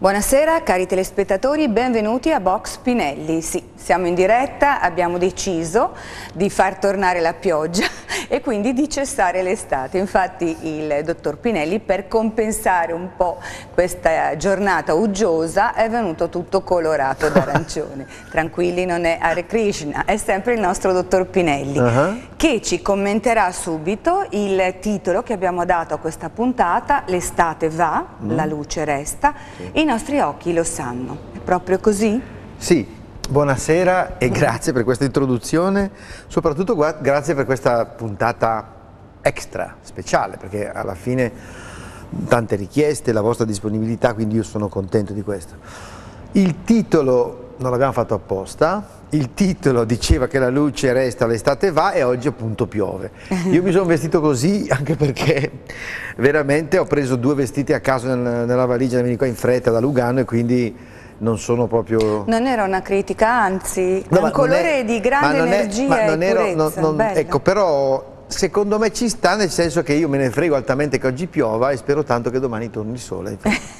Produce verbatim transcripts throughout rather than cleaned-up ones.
Buonasera cari telespettatori, benvenuti a Box Pinelli. Sì, siamo in diretta, abbiamo deciso di far tornare la pioggia e quindi di cessare l'estate. Infatti il dottor Pinelli, per compensare un po' questa giornata uggiosa, è venuto tutto colorato d'arancione. Tranquilli, non è Hare Krishna, è sempre il nostro dottor Pinelli, uh-huh. che ci commenterà subito il titolo che abbiamo dato a questa puntata: l'estate va, mm. la luce resta, sì. I nostri occhi lo sanno. È proprio così? Sì. Buonasera e grazie per questa introduzione, soprattutto grazie per questa puntata extra, speciale, perché alla fine tante richieste, la vostra disponibilità, quindi io sono contento di questo. Il titolo non l'abbiamo fatto apposta, il titolo diceva che la luce resta, l'estate va, e oggi appunto piove. Io mi sono vestito così anche perché veramente ho preso due vestiti a caso nella valigia, ne veni qua in fretta da Lugano e quindi non sono proprio... Non era una critica, anzi, no, è un colore è, di grande energia ma non e ero, purezza, non, non, ecco, però secondo me ci sta, nel senso che io me ne frego altamente che oggi piova e spero tanto che domani torni il sole.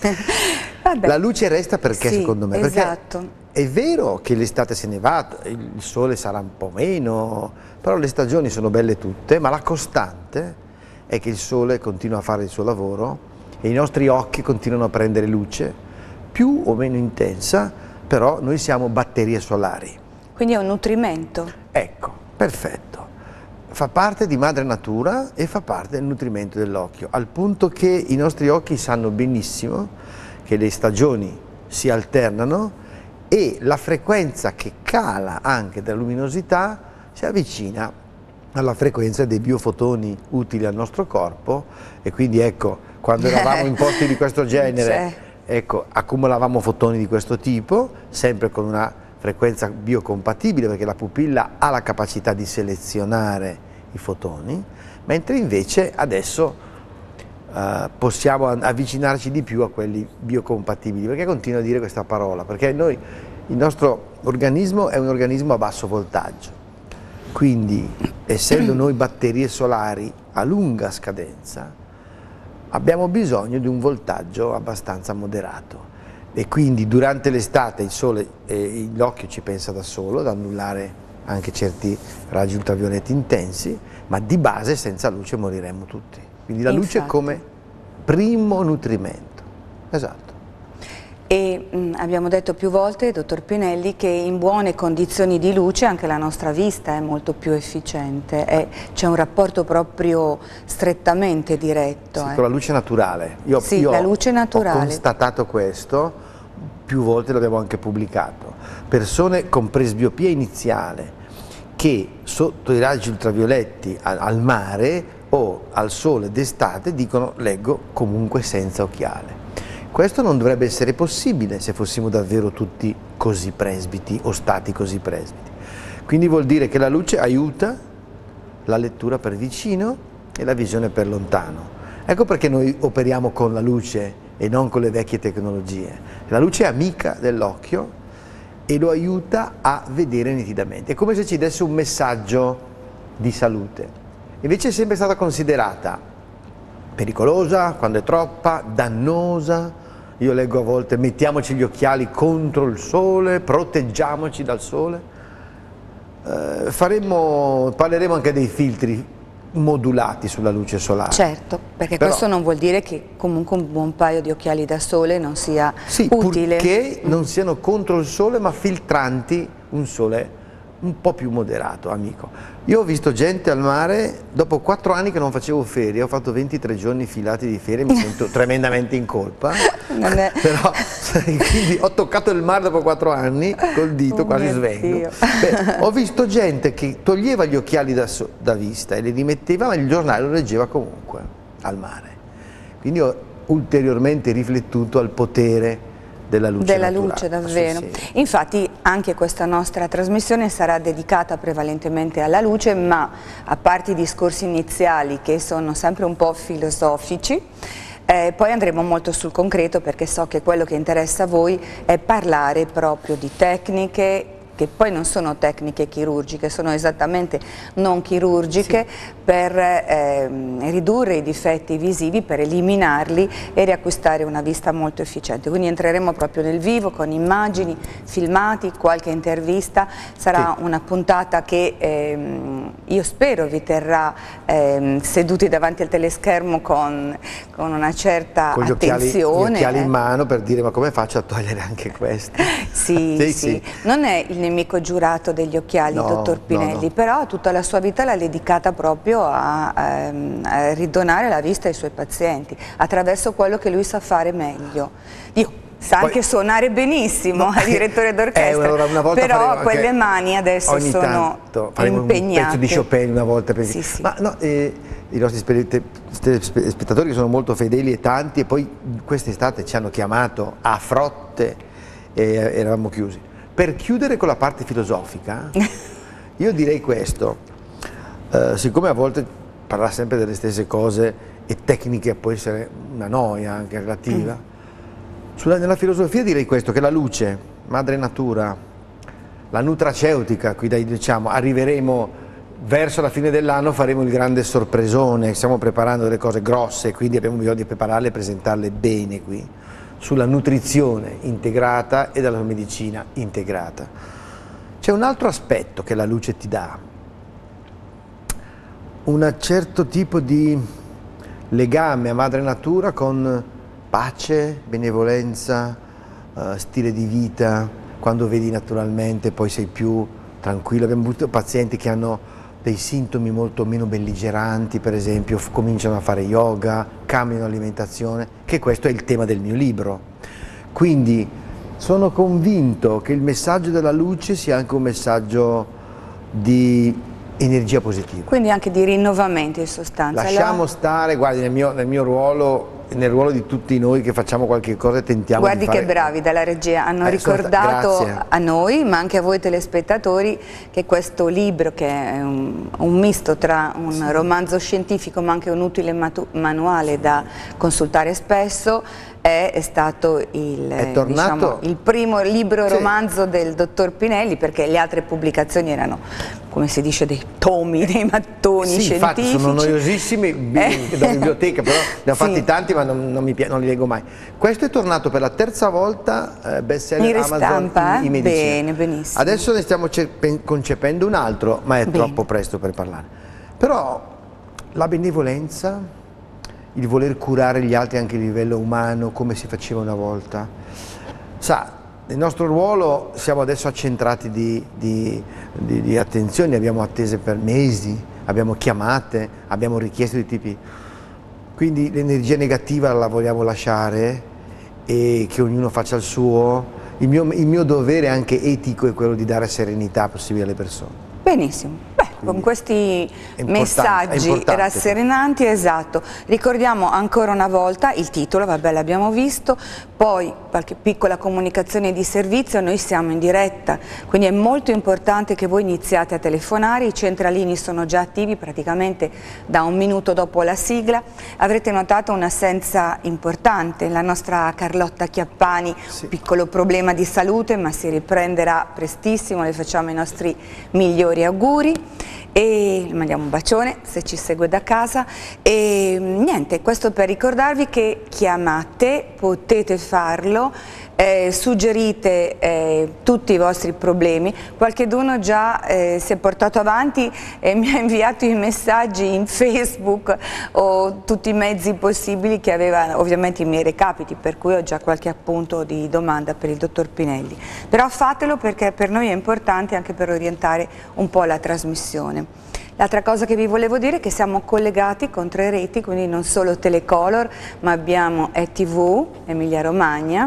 La luce resta perché sì, secondo me, esatto. Perché è vero che l'estate se ne va, il sole sarà un po' meno, però le stagioni sono belle tutte, ma la costante è che il sole continua a fare il suo lavoro e i nostri occhi continuano a prendere luce, più o meno intensa, però noi siamo batterie solari. Quindi è un nutrimento. Ecco, perfetto. Fa parte di madre natura e fa parte del nutrimento dell'occhio, al punto che i nostri occhi sanno benissimo che le stagioni si alternano e la frequenza che cala anche della luminosità si avvicina alla frequenza dei biofotoni utili al nostro corpo, e quindi ecco, quando eravamo in posti di questo genere, ecco, accumulavamo fotoni di questo tipo, sempre con una frequenza biocompatibile, perché la pupilla ha la capacità di selezionare i fotoni, mentre invece adesso uh, possiamo avvicinarci di più a quelli biocompatibili. Perché continuo a dire questa parola? Perché noi, il nostro organismo è un organismo a basso voltaggio, quindi essendo noi batterie solari a lunga scadenza, abbiamo bisogno di un voltaggio abbastanza moderato, e quindi durante l'estate il sole, eh, l'occhio ci pensa da solo, ad annullare anche certi raggi ultravioletti intensi, ma di base senza luce moriremmo tutti. Quindi la luce è come primo nutrimento. Esatto. E mh, abbiamo detto più volte, dottor Pinelli, che in buone condizioni di luce anche la nostra vista è molto più efficiente, c'è un rapporto proprio strettamente diretto. Sì, eh. con la luce naturale. Io, sì, io la luce naturale. Ho constatato questo, più volte l'abbiamo anche pubblicato. Persone con presbiopia iniziale che sotto i raggi ultravioletti al, al mare o al sole d'estate dicono: leggo comunque senza occhiale. Questo non dovrebbe essere possibile se fossimo davvero tutti così presbiti o stati così presbiti. Quindi vuol dire che la luce aiuta la lettura per vicino e la visione per lontano. Ecco perché noi operiamo con la luce e non con le vecchie tecnologie. La luce è amica dell'occhio e lo aiuta a vedere nitidamente. È come se ci desse un messaggio di salute. Invece è sempre stata considerata pericolosa quando è troppa, dannosa. Io leggo a volte: mettiamoci gli occhiali contro il sole, proteggiamoci dal sole. Eh, faremo, parleremo anche dei filtri modulati sulla luce solare. Certo, perché Però, questo non vuol dire che comunque un buon paio di occhiali da sole non sia sì, utile. Purché non siano contro il sole, ma filtranti un sole un po' più moderato, amico. Io ho visto gente al mare, dopo quattro anni che non facevo ferie, ho fatto ventitré giorni filati di ferie, mi sento tremendamente in colpa, non è... però quindi ho toccato il mare dopo quattro anni, col dito, oh quasi svengo. Beh, ho visto gente che toglieva gli occhiali da, so da vista e li rimetteva, ma il giornale lo leggeva comunque al mare. Quindi ho ulteriormente riflettuto al potere della luce della naturale. luce, davvero. Sì, sì. Infatti anche questa nostra trasmissione sarà dedicata prevalentemente alla luce, ma a parte i discorsi iniziali che sono sempre un po' filosofici, eh, poi andremo molto sul concreto, perché so che quello che interessa a voi è parlare proprio di tecniche che che poi non sono tecniche chirurgiche, sono esattamente non chirurgiche, sì, per eh, ridurre i difetti visivi, per eliminarli e riacquistare una vista molto efficiente. Quindi entreremo proprio nel vivo con immagini, filmati, qualche intervista. Sarà sì. una puntata che ehm, io spero vi terrà ehm, seduti davanti al teleschermo con, con una certa con gli attenzione. Occhiali, gli occhiali in mano per dire: ma come faccio a togliere anche questo? Sì, sì, sì. Non è il nemico giurato degli occhiali, no, dottor Pinelli, no, no. però tutta la sua vita l'ha dedicata proprio a, ehm, a ridonare la vista ai suoi pazienti attraverso quello che lui sa fare meglio. Io sa anche Poi, suonare benissimo, no, direttore d'orchestra, eh, però quelle mani adesso sono tanto, impegnate. Un pezzo di Chopin una volta, per... sì, sì. Ma no, eh, i nostri spettatori che sono molto fedeli e tanti, e poi quest'estate ci hanno chiamato a frotte e eravamo chiusi. Per chiudere con la parte filosofica, io direi questo, eh, siccome a volte parla sempre delle stesse cose e tecniche può essere una noia anche relativa, mm. Sulla, nella filosofia direi questo, che la luce, madre natura, la nutraceutica, qui dai, diciamo, arriveremo verso la fine dell'anno, faremo il grande sorpresone, stiamo preparando delle cose grosse, quindi abbiamo bisogno di prepararle e presentarle bene qui, sulla nutrizione integrata e dalla medicina integrata. C'è un altro aspetto che la luce ti dà, un certo tipo di legame a madre natura con pace, benevolenza, uh, stile di vita. Quando vedi naturalmente poi sei più tranquillo. Abbiamo avuto pazienti che hanno dei sintomi molto meno belligeranti, per esempio cominciano a fare yoga, cambiano l'alimentazione, che questo è il tema del mio libro. Quindi sono convinto che il messaggio della luce sia anche un messaggio di energia positiva. Quindi anche di rinnovamento in sostanza. Lasciamo la... stare, guardi, nel mio, nel mio ruolo, nel ruolo di tutti noi che facciamo qualche cosa e tentiamo Guardi di fare... che bravi dalla regia, hanno eh, ricordato a noi, ma anche a voi telespettatori, che questo libro, che è un, un misto tra un sì. romanzo scientifico ma anche un utile manuale da consultare spesso, è, è stato il, è tornato... diciamo, il primo libro romanzo sì. del dottor Pinelli, perché le altre pubblicazioni erano, come si dice, dei tomi, dei mattoni sì, scientifici. Infatti sono noiosissimi eh. da biblioteca, però ne ho fatti sì. tanti ma non, non, mi, non li leggo mai. Questo è tornato per la terza volta eh, bestseller in Amazon in, in medicina. Bene, benissimo. Adesso ne stiamo concependo un altro, ma è Bene. troppo presto per parlare. Però la benevolenza, il voler curare gli altri anche a livello umano, come si faceva una volta. Sa, nel nostro ruolo siamo adesso accentrati di, di, di, di attenzioni, abbiamo attese per mesi, abbiamo chiamate, abbiamo richieste di tipi. Quindi l'energia negativa la vogliamo lasciare e che ognuno faccia il suo. Il mio, il mio dovere anche etico è quello di dare serenità possibile alle persone. Benissimo. Beh, con questi messaggi rasserenanti, esatto. Ricordiamo ancora una volta il titolo, vabbè, l'abbiamo visto, poi qualche piccola comunicazione di servizio. Noi siamo in diretta, quindi è molto importante che voi iniziate a telefonare, i centralini sono già attivi praticamente da un minuto dopo la sigla. Avrete notato un'assenza importante, la nostra Carlotta Chiappani, sì. piccolo problema di salute, ma si riprenderà prestissimo, le facciamo i nostri migliori auguri e le mandiamo un bacione se ci segue da casa. E niente, questo per ricordarvi che chiamate, potete farlo, eh, suggerite eh, tutti i vostri problemi. Qualcheduno già eh, si è portato avanti e mi ha inviato i messaggi in Facebook o tutti i mezzi possibili, che aveva ovviamente i miei recapiti, per cui ho già qualche appunto di domanda per il dottor Pinelli. Però fatelo, perché per noi è importante anche per orientare un po' la trasmissione. L'altra cosa che vi volevo dire è che siamo collegati con tre reti, quindi non solo Telecolor, ma abbiamo E T V Emilia Romagna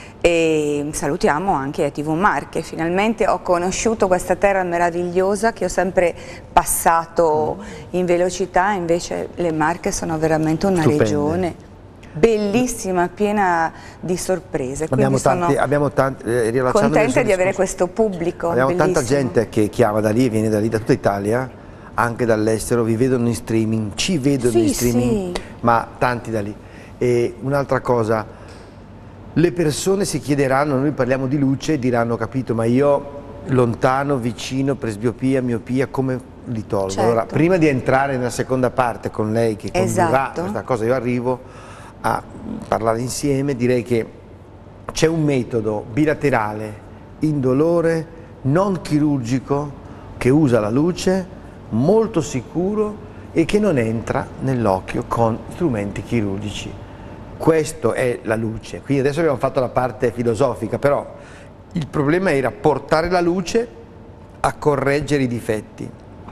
e salutiamo anche E T V Marche. Finalmente ho conosciuto questa terra meravigliosa che ho sempre passato in velocità, invece le Marche sono veramente una Stupende. regione bellissima, piena di sorprese. Abbiamo tanti, abbiamo tanti, eh, contenta di avere questo pubblico. Abbiamo bellissimo. tanta gente che chiama da lì, viene da lì, da tutta Italia, anche dall'estero, vi vedono in streaming, ci vedono sì, in streaming, sì. ma tanti da lì. E un'altra cosa, le persone si chiederanno, noi parliamo di luce e diranno: capito, ma io lontano, vicino, presbiopia, miopia, come li tolgo? Certo. Allora, prima di entrare nella seconda parte con lei che condurrà Esatto. questa cosa, io arrivo a parlare insieme, direi che c'è un metodo bilaterale, indolore, non chirurgico, che usa la luce, molto sicuro e che non entra nell'occhio con strumenti chirurgici. Questo è la luce. Quindi adesso abbiamo fatto la parte filosofica, però il problema era portare la luce a correggere i difetti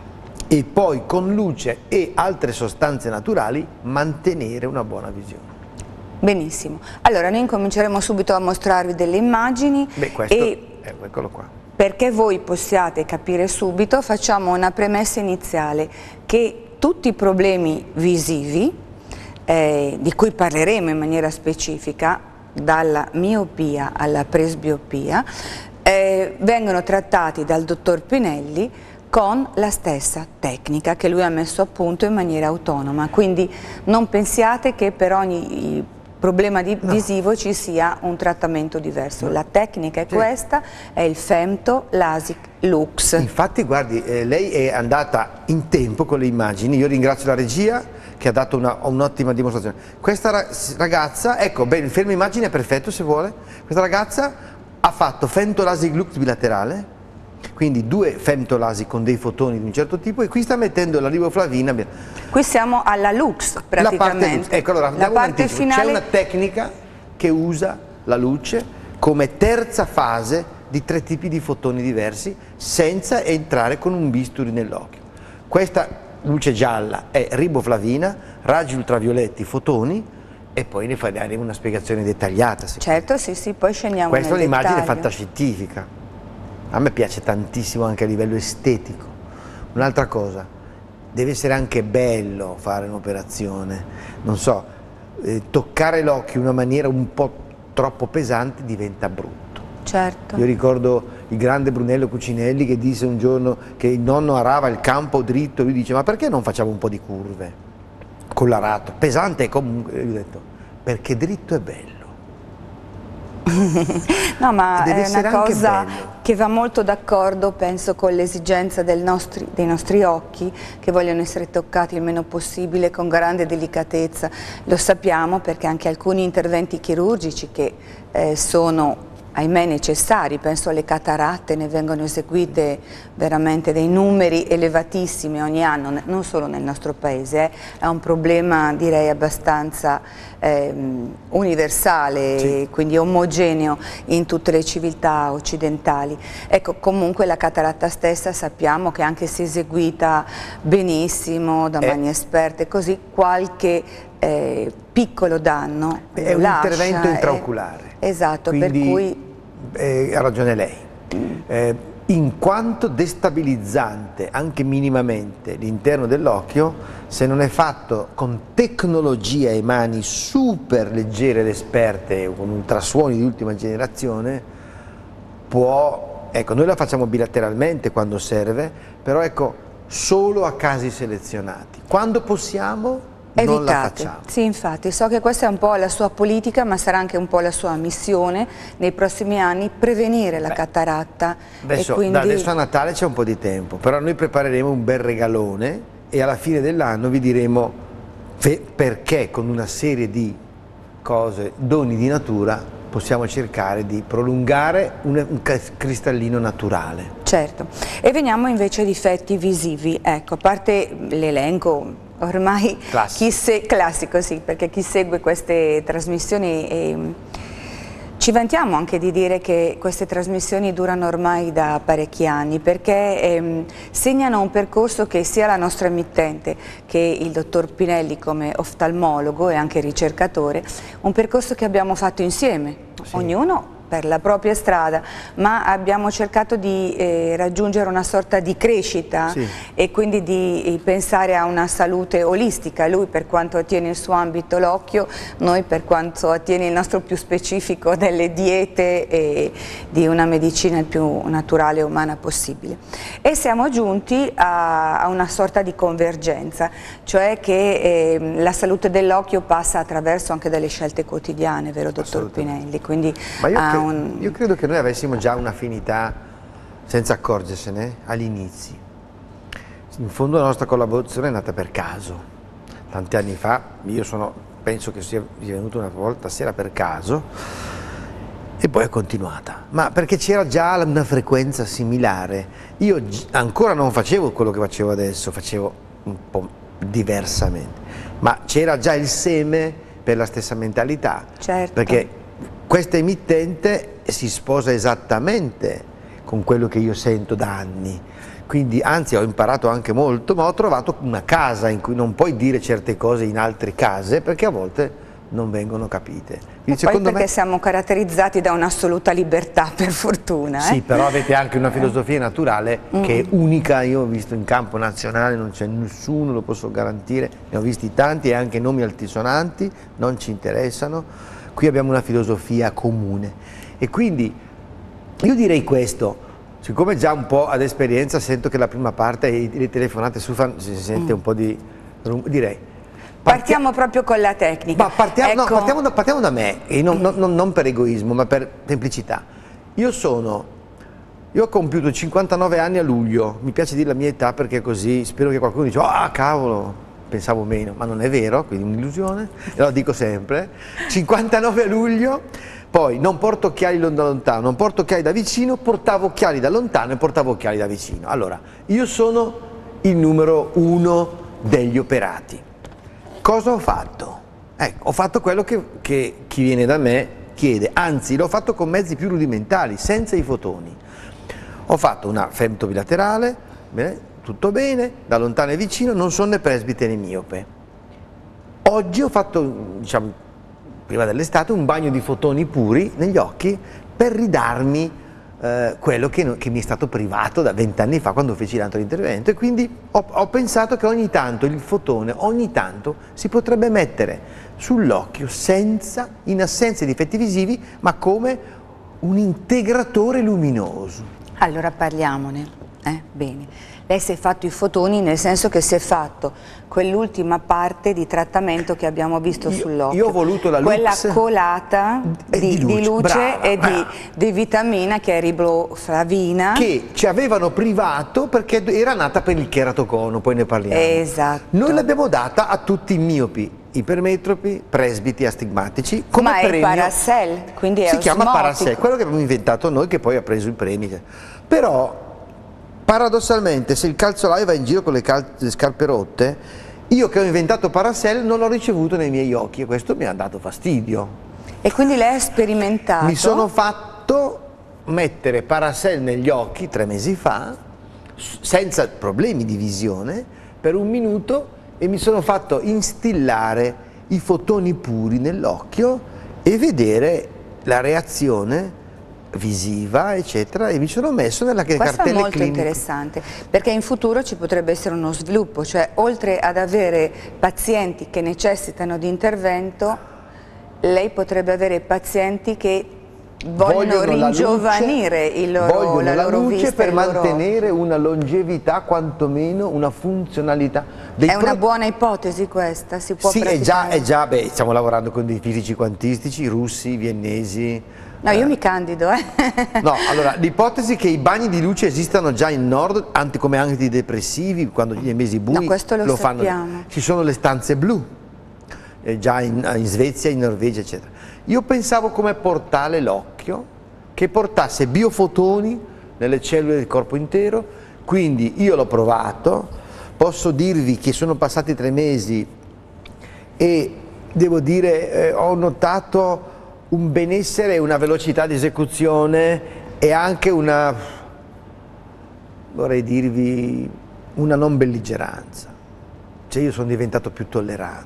e poi con luce e altre sostanze naturali mantenere una buona visione. Benissimo, allora noi incominceremo subito a mostrarvi delle immagini. Beh, questo e è, eccolo qua. Perché voi possiate capire subito, facciamo una premessa iniziale che tutti i problemi visivi, eh, di cui parleremo in maniera specifica, dalla miopia alla presbiopia, eh, vengono trattati dal dottor Pinelli con la stessa tecnica che lui ha messo a punto in maniera autonoma, quindi non pensiate che per ogni problema di, no. visivo ci sia un trattamento diverso. No. La tecnica è sì. questa, è il Femto Lasik Lux. Infatti guardi, eh, lei è andata in tempo con le immagini, io ringrazio la regia che ha dato un'ottima dimostrazione. Questa ragazza, ecco, bene, il fermo immagine è perfetto se vuole, questa ragazza ha fatto Femto Lasik Lux bilaterale, quindi due femtolasi con dei fotoni di un certo tipo, e qui sta mettendo la riboflavina. Qui siamo alla Lux praticamente. La parte, Lux. Ecco, allora, la parte finale... C'è una tecnica che usa la luce come terza fase di tre tipi di fotoni diversi senza entrare con un bisturi nell'occhio. Questa luce gialla è riboflavina, raggi ultravioletti, fotoni, e poi ne faremo una spiegazione dettagliata. Certo, sì, sì, poi scendiamo Questa nel è un'immagine dettaglio. fantascientifica. A me piace tantissimo anche a livello estetico. Un'altra cosa, deve essere anche bello fare un'operazione, non so, eh, toccare l'occhio in una maniera un po' troppo pesante diventa brutto. Certo. Io ricordo il grande Brunello Cucinelli che disse un giorno che il nonno arava il campo dritto, lui dice: ma perché non facciamo un po' di curve con l'arato? Pesante comunque, io ho detto, perché dritto è bello. No, ma è una cosa che va molto d'accordo, penso, con l'esigenza dei nostri occhi, che vogliono essere toccati il meno possibile, con grande delicatezza. Lo sappiamo perché anche alcuni interventi chirurgici che eh, sono, ahimè, necessari, penso alle cataratte, ne vengono eseguite veramente dei numeri elevatissimi ogni anno, non solo nel nostro paese, eh. È un problema, direi, abbastanza eh, universale, sì. Quindi omogeneo in tutte le civiltà occidentali. Ecco, comunque la cataratta stessa sappiamo che anche se eseguita benissimo da mani eh. esperte, così qualche eh, piccolo danno è un lascia, intervento intraoculare. Eh, esatto, quindi, per cui eh, ha ragione lei. Mm. Eh, in quanto destabilizzante anche minimamente l'interno dell'occhio, se non è fatto con tecnologia ai mani super leggere ed esperte, con ultrasuoni di ultima generazione, può, ecco, noi la facciamo bilateralmente quando serve, però ecco, solo a casi selezionati. Quando possiamo, evitate. Non la facciamo. Sì, infatti, so che questa è un po' la sua politica, ma sarà anche un po' la sua missione nei prossimi anni, prevenire la Beh, cataratta. Adesso, e quindi... da adesso a Natale c'è un po' di tempo, però noi prepareremo un bel regalone e alla fine dell'anno vi diremo perché con una serie di cose, doni di natura, possiamo cercare di prolungare un, un cristallino naturale. Certo, e veniamo invece ai difetti visivi. Ecco, a parte l'elenco ormai classico. Chi se, classico, sì, perché chi segue queste trasmissioni eh, ci vantiamo anche di dire che queste trasmissioni durano ormai da parecchi anni, perché eh, segnano un percorso che sia la nostra emittente che il dottor Pinelli come oftalmologo e anche ricercatore, un percorso che abbiamo fatto insieme, sì. Ognuno per la propria strada, ma abbiamo cercato di eh, raggiungere una sorta di crescita, sì. E quindi di eh, pensare a una salute olistica, lui per quanto attiene il suo ambito l'occhio, noi per quanto attiene il nostro più specifico delle diete e di una medicina il più naturale e umana possibile. E siamo giunti a, a una sorta di convergenza, cioè che eh, la salute dell'occhio passa attraverso anche delle scelte quotidiane, vero dottor Pinelli? Quindi, Ma io, cre un... io credo che noi avessimo già un'affinità senza accorgersene, agli inizi. In fondo la nostra collaborazione è nata per caso. Tanti anni fa, io sono, penso che sia venuto una volta sera per caso, e poi è continuata. Ma perché c'era già una frequenza similare. Io ancora non facevo quello che facevo adesso, facevo un po' diversamente. Ma c'era già il seme per la stessa mentalità. Certo. Perché questa emittente si sposa esattamente con quello che io sento da anni. Quindi, anzi, ho imparato anche molto, ma ho trovato una casa in cui non puoi dire certe cose in altre case perché a volte non vengono capite. Quindi, e poi perché me... siamo caratterizzati da un'assoluta libertà, per fortuna. Eh? Sì, però avete anche una filosofia naturale mm. che è unica. Io ho visto in campo nazionale, non c'è nessuno, lo posso garantire, ne ho visti tanti e anche nomi altisonanti, non ci interessano. Qui abbiamo una filosofia comune e quindi io direi questo. Siccome già un po' ad esperienza sento che la prima parte, le telefonate su fan, si sente mm. un po' di... direi... Partiamo Partia proprio con la tecnica. Ma partiamo, ecco. no, partiamo, da, partiamo da me, e non, non, non per egoismo, ma per semplicità. Io sono... Io ho compiuto cinquantanove anni a luglio, mi piace dire la mia età perché così spero che qualcuno dice ah cavolo, pensavo meno, ma non è vero, quindi un'illusione, e lo dico sempre. cinquantanove a luglio... Poi non porto occhiali da lontano, non porto occhiali da vicino, portavo occhiali da lontano e portavo occhiali da vicino. Allora, io sono il numero uno degli operati. Cosa ho fatto? Ecco, ho fatto quello che, che chi viene da me chiede, anzi l'ho fatto con mezzi più rudimentali, senza i fotoni. Ho fatto una femto bilaterale, bene, tutto bene, da lontano e vicino, non sono né presbite né miope. Oggi ho fatto, diciamo, prima dell'estate, un bagno di fotoni puri negli occhi per ridarmi eh, quello che, che mi è stato privato da vent'anni fa quando feci l'altro intervento, e quindi ho, ho pensato che ogni tanto il fotone, ogni tanto si potrebbe mettere sull'occhio senza, in assenza di effetti visivi, ma come un integratore luminoso. Allora parliamone, eh? Bene. Lei si è fatto i fotoni nel senso che si è fatto quell'ultima parte di trattamento che abbiamo visto sull'occhio. Io ho voluto la luce. Quella colata di, di luce, di luce brava, e di, di vitamina che è riboflavina. Che ci avevano privato perché era nata per il cheratocono, poi ne parliamo. Esatto. Noi l'abbiamo data a tutti i miopi, ipermetropi, presbiti, astigmatici. Come Ma premio, è Paracel, quindi è si osmotico. chiama Paracel, quello che abbiamo inventato noi che poi ha preso i premi. Però paradossalmente, se il calzolaio va in giro con le, le scarpe rotte, io che ho inventato Paracel non l'ho ricevuto nei miei occhi e questo mi ha dato fastidio. E quindi lei ha sperimentato? Mi sono fatto mettere Paracel negli occhi tre mesi fa, senza problemi di visione, per un minuto, e mi sono fatto instillare i fotoni puri nell'occhio e vedere la reazione visiva, eccetera, e mi sono messo nella cartella clinica. Questo è molto interessante, perché in futuro ci potrebbe essere uno sviluppo, cioè oltre ad avere pazienti che necessitano di intervento, lei potrebbe avere pazienti che vogliono, vogliono ringiovanire luce, il loro, vogliono la, la loro luce vista, per loro... mantenere una longevità, quantomeno una funzionalità. Dei è una pro... buona ipotesi questa, si può sì, praticare. È già, è già, beh, stiamo lavorando con dei fisici quantistici, russi, viennesi. No, io eh. mi candido, eh. No, allora, l'ipotesi che i bagni di luce esistano già in nord, anti, come antidepressivi, quando gli mesi bui no, questo lo, lo sappiamo. fanno. Ci sono le stanze blu, eh, già in, in Svezia, in Norvegia, eccetera. Io pensavo come portale l'occhio, che portasse biofotoni nelle cellule del corpo intero, quindi io l'ho provato, posso dirvi che sono passati tre mesi e devo dire eh, ho notato un benessere, una velocità di esecuzione e anche una, vorrei dirvi, una non belligeranza. Cioè io sono diventato più tollerante.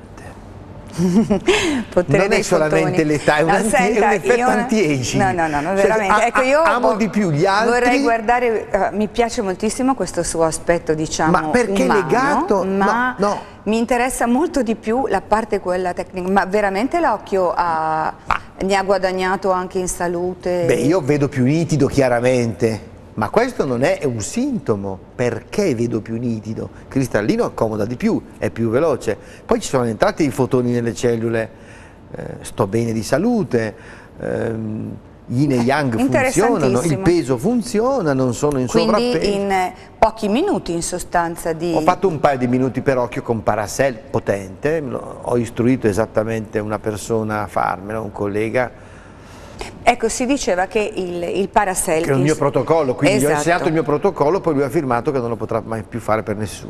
Non è solamente l'età, è, no, un, è un effetto io... anti-aging. No, no, no, no, cioè, veramente. A, ecco, io amo di più gli altri. Vorrei guardare, uh, mi piace moltissimo questo suo aspetto, diciamo, ma perché umano, legato? Ma no, no. mi interessa molto di più la parte quella tecnica. Ma veramente l'occhio ha, ne ha guadagnato anche in salute? Beh, io vedo più nitido chiaramente. Ma questo non è un sintomo, perché vedo più nitido? Cristallino accomoda di più, è più veloce. Poi ci sono entrati i fotoni nelle cellule, eh, sto bene di salute, ehm, yin e yang funzionano, il peso funziona, non sono in sovrappeso. Quindi in pochi minuti in sostanza di... Ho fatto un paio di minuti per occhio con Paracel potente, ho istruito esattamente una persona a farmelo, un collega. Ecco, si diceva che il, il Paracel... Che è il mio protocollo, quindi esatto. Gli ho insegnato il mio protocollo, poi lui ha firmato che non lo potrà mai più fare per nessuno.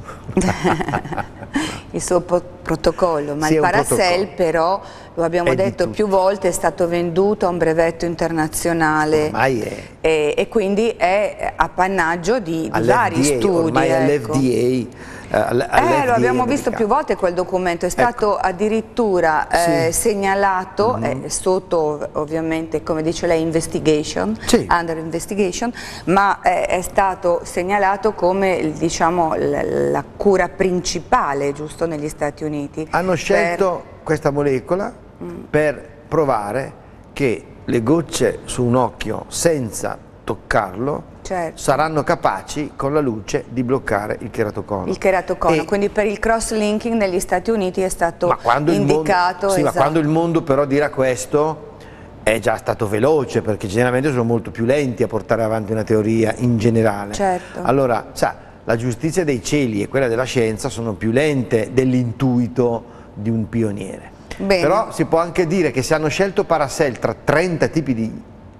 Il suo protocollo, ma sì, il Paracel protocollo. Però, lo abbiamo è detto più volte, è stato venduto a un brevetto internazionale. Ormai è. E, e quindi è appannaggio di, di vari studi. Ormai ecco. all'F D A. Eh, lo abbiamo visto più volte quel documento, è stato ecco. addirittura eh, sì. segnalato, mm-hmm. eh, sotto ovviamente come dice lei investigation, sì. under investigation, ma eh, è stato segnalato come diciamo la, la cura principale giusto negli Stati Uniti. Hanno scelto per... questa molecola mm. per provare che le gocce su un occhio senza toccarlo certo. saranno capaci con la luce di bloccare il keratocono. Il keratocono, e quindi per il cross-linking negli Stati Uniti è stato ma quando indicato. Il mondo, sì, esatto. ma quando il mondo però dirà questo è già stato veloce, perché generalmente sono molto più lenti a portare avanti una teoria in generale. Certo. Allora, sa, la giustizia dei cieli e quella della scienza sono più lente dell'intuito di un pioniere. Bene. Però si può anche dire che se hanno scelto Paracel tra trenta tipi di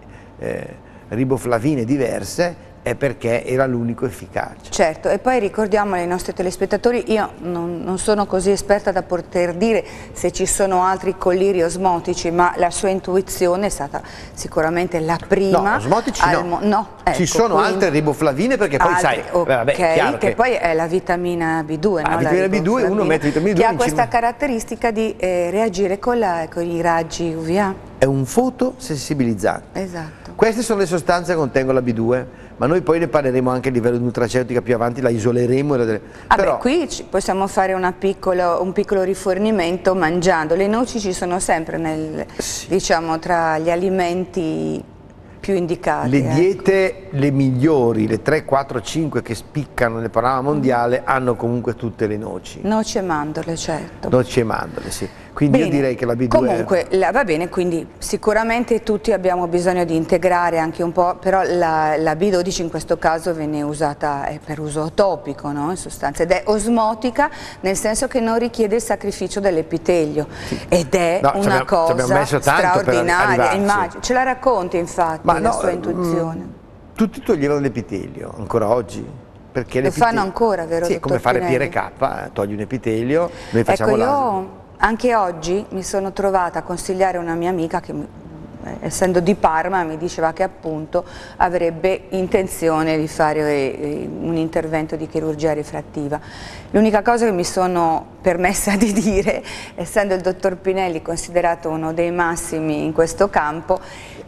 eh, riboflavine diverse è perché era l'unico efficace. Certo, e poi ricordiamo ai nostri telespettatori, io non, non sono così esperta da poter dire se ci sono altri colliri osmotici, ma la sua intuizione è stata sicuramente la prima. No, osmotici no, no ecco, ci sono quindi, altre riboflavine perché poi altre, sai, okay, vabbè, che, che poi è la vitamina B due, la no? vitamina B due, uno mette vitamina B due che ha questa caratteristica di eh, reagire con, la, con i raggi U V A. È un fotosensibilizzante. Esatto. Queste sono le sostanze che contengono la B due, ma noi poi ne parleremo anche a livello nutraceutica più avanti, la isoleremo. La... Ah Però... beh, qui possiamo fare una piccolo, un piccolo rifornimento mangiando. Le noci ci sono sempre nel, sì. diciamo, tra gli alimenti più indicati. Le ecco. diete, le migliori, le tre, quattro, cinque che spiccano nel panorama mondiale, mm. hanno comunque tutte le noci. Noci e mandorle, certo. Noci e mandorle, sì. Quindi bene. Io direi che la B due... Comunque, la, va bene, quindi sicuramente tutti abbiamo bisogno di integrare anche un po', però la, la B dodici in questo caso viene usata eh, per uso topico, no? In sostanza, ed è osmotica nel senso che non richiede il sacrificio dell'epitelio, sì. ed è no, una abbiamo, cosa straordinaria. Immagino. Ce la racconti infatti, Ma la no, sua intuizione? Mh, tutti toglievano l'epitelio, ancora oggi. Perché lo fanno ancora, vero? Sì, come fare P R K, eh, togli un epitelio, noi facciamo ecco, io anche oggi mi sono trovata a consigliare una mia amica che, essendo di Parma, mi diceva che appunto avrebbe intenzione di fare un intervento di chirurgia rifrattiva. L'unica cosa che mi sono permessa di dire, essendo il dottor Pinelli considerato uno dei massimi in questo campo,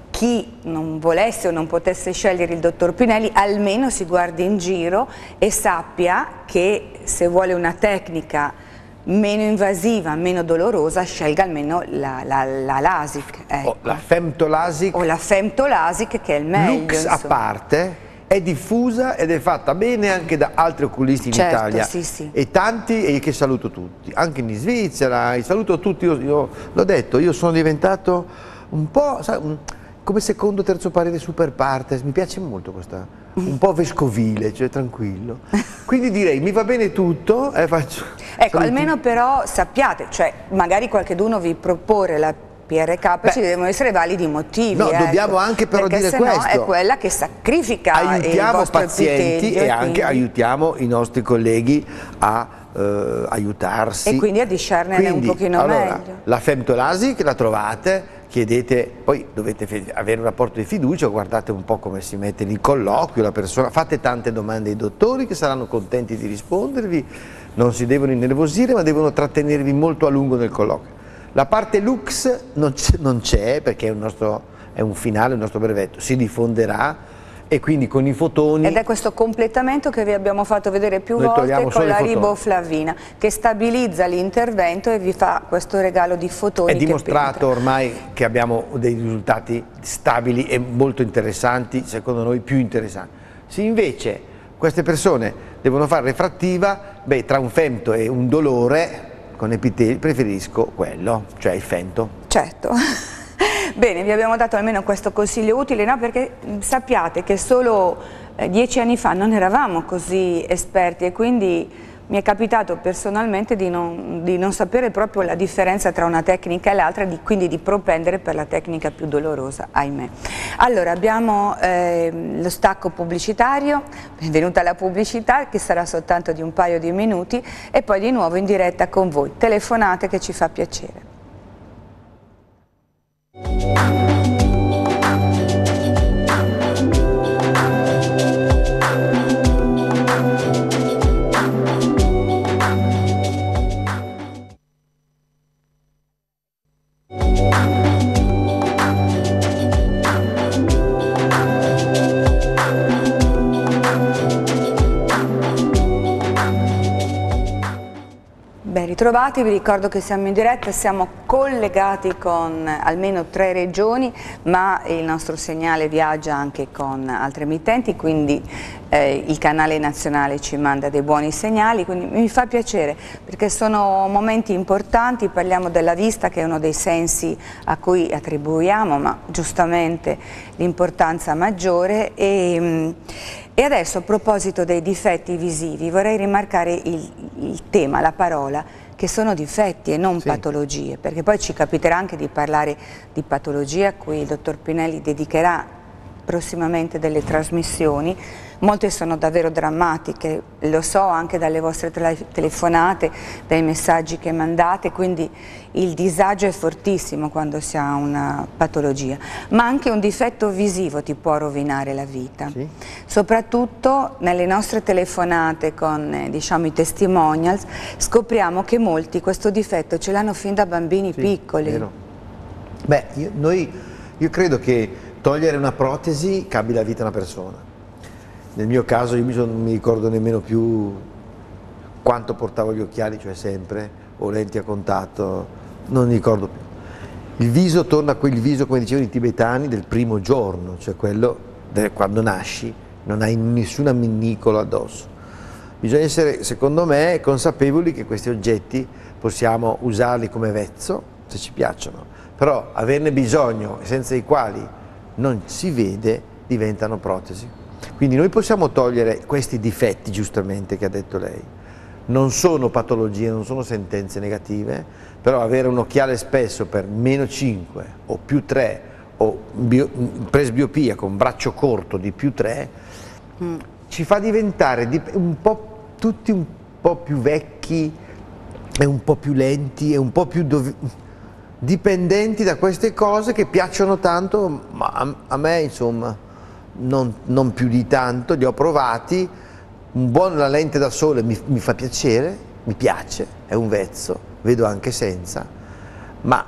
chi non volesse o non potesse scegliere il dottor Pinelli almeno si guardi in giro e sappia che se vuole una tecnica meno invasiva, meno dolorosa, scelga almeno la, la, la LASIK. Ecco. O la femtolasic. O la femtolasic, che è il meglio. Lux a parte, è diffusa ed è fatta bene anche da altri oculisti in certo, Italia. Sì, sì. E tanti, e che saluto tutti. Anche in Svizzera, li saluto tutti. Io, io l'ho detto, io sono diventato un po', sai, un, come secondo terzo parere super partes, mi piace molto questa, un po' vescovile, cioè tranquillo. Quindi direi, mi va bene tutto, eh, faccio... Ecco, saluti. Almeno però sappiate, cioè magari qualcheduno vi proporre la P R K, Beh, ci devono essere validi motivi. No, ecco, dobbiamo anche però dire questo. questo. È quella che sacrifica aiutiamo il vostro pazienti epitelio, e anche quindi... aiutiamo i nostri colleghi a eh, aiutarsi. E quindi a discernerne quindi, un pochino allora, meglio. La femtolasic la trovate, chiedete, poi dovete avere un rapporto di fiducia, guardate un po' come si mette in colloquio la persona, fate tante domande ai dottori che saranno contenti di rispondervi, non si devono innervosire ma devono trattenervi molto a lungo nel colloquio. La parte Lux non c'è perché è un, nostro, è un finale, un nostro brevetto, si diffonderà e quindi con i fotoni... Ed è questo completamento che vi abbiamo fatto vedere più volte con la riboflavina, che stabilizza l'intervento e vi fa questo regalo di fotoni. È dimostrato ormai che abbiamo dei risultati stabili e molto interessanti, secondo noi più interessanti. Se invece queste persone devono fare refrattiva, beh, tra un femto e un dolore con epitelio preferisco quello, cioè il fento. Certo. Bene, vi abbiamo dato almeno questo consiglio utile, no? Perché sappiate che solo eh, dieci anni fa non eravamo così esperti e quindi mi è capitato personalmente di non, di non sapere proprio la differenza tra una tecnica e l'altra, quindi di propendere per la tecnica più dolorosa, ahimè. Allora, abbiamo eh, lo stacco pubblicitario, benvenuta alla pubblicità che sarà soltanto di un paio di minuti e poi di nuovo in diretta con voi. Telefonate che ci fa piacere. Ben ritrovati, vi ricordo che siamo in diretta, siamo collegati con almeno tre regioni, ma il nostro segnale viaggia anche con altre emittenti, quindi eh, il canale nazionale ci manda dei buoni segnali, quindi mi fa piacere perché sono momenti importanti, parliamo della vista che è uno dei sensi a cui attribuiamo, ma giustamente l'importanza maggiore. E, E adesso a proposito dei difetti visivi vorrei rimarcare il, il tema, la parola, che sono difetti e non sì. patologie, perché poi ci capiterà anche di parlare di patologie a cui il dottor Pinelli dedicherà prossimamente delle trasmissioni. Molte sono davvero drammatiche, lo so anche dalle vostre tele telefonate, dai messaggi che mandate, quindi il disagio è fortissimo quando si ha una patologia, ma anche un difetto visivo ti può rovinare la vita. Sì. Soprattutto nelle nostre telefonate con eh, diciamo, i testimonials scopriamo che molti questo difetto ce l'hanno fin da bambini sì, piccoli. Vero. Beh, io, noi, io credo che togliere una protesi cambi la vita a una persona. Nel mio caso io non mi ricordo nemmeno più quanto portavo gli occhiali, cioè sempre, o lenti a contatto, non mi ricordo più. Il viso torna a quel viso, come dicevano i tibetani, del primo giorno, cioè quello del, quando nasci, non hai nessun amminicolo addosso. Bisogna essere, secondo me, consapevoli che questi oggetti possiamo usarli come vezzo, se ci piacciono, però averne bisogno, senza i quali non si vede, diventano protesi. Quindi noi possiamo togliere questi difetti, giustamente, che ha detto lei. Non sono patologie, non sono sentenze negative, però avere un occhiale spesso per meno cinque o più tre o bio, presbiopia con braccio corto di più tre mm. ci fa diventare un po', tutti un po' più vecchi e un po' più lenti e un po' più dipendenti da queste cose che piacciono tanto, ma a, a me insomma non, non più di tanto, li ho provati. Un buon la lente da sole mi, mi fa piacere, mi piace, è un vezzo, vedo anche senza, ma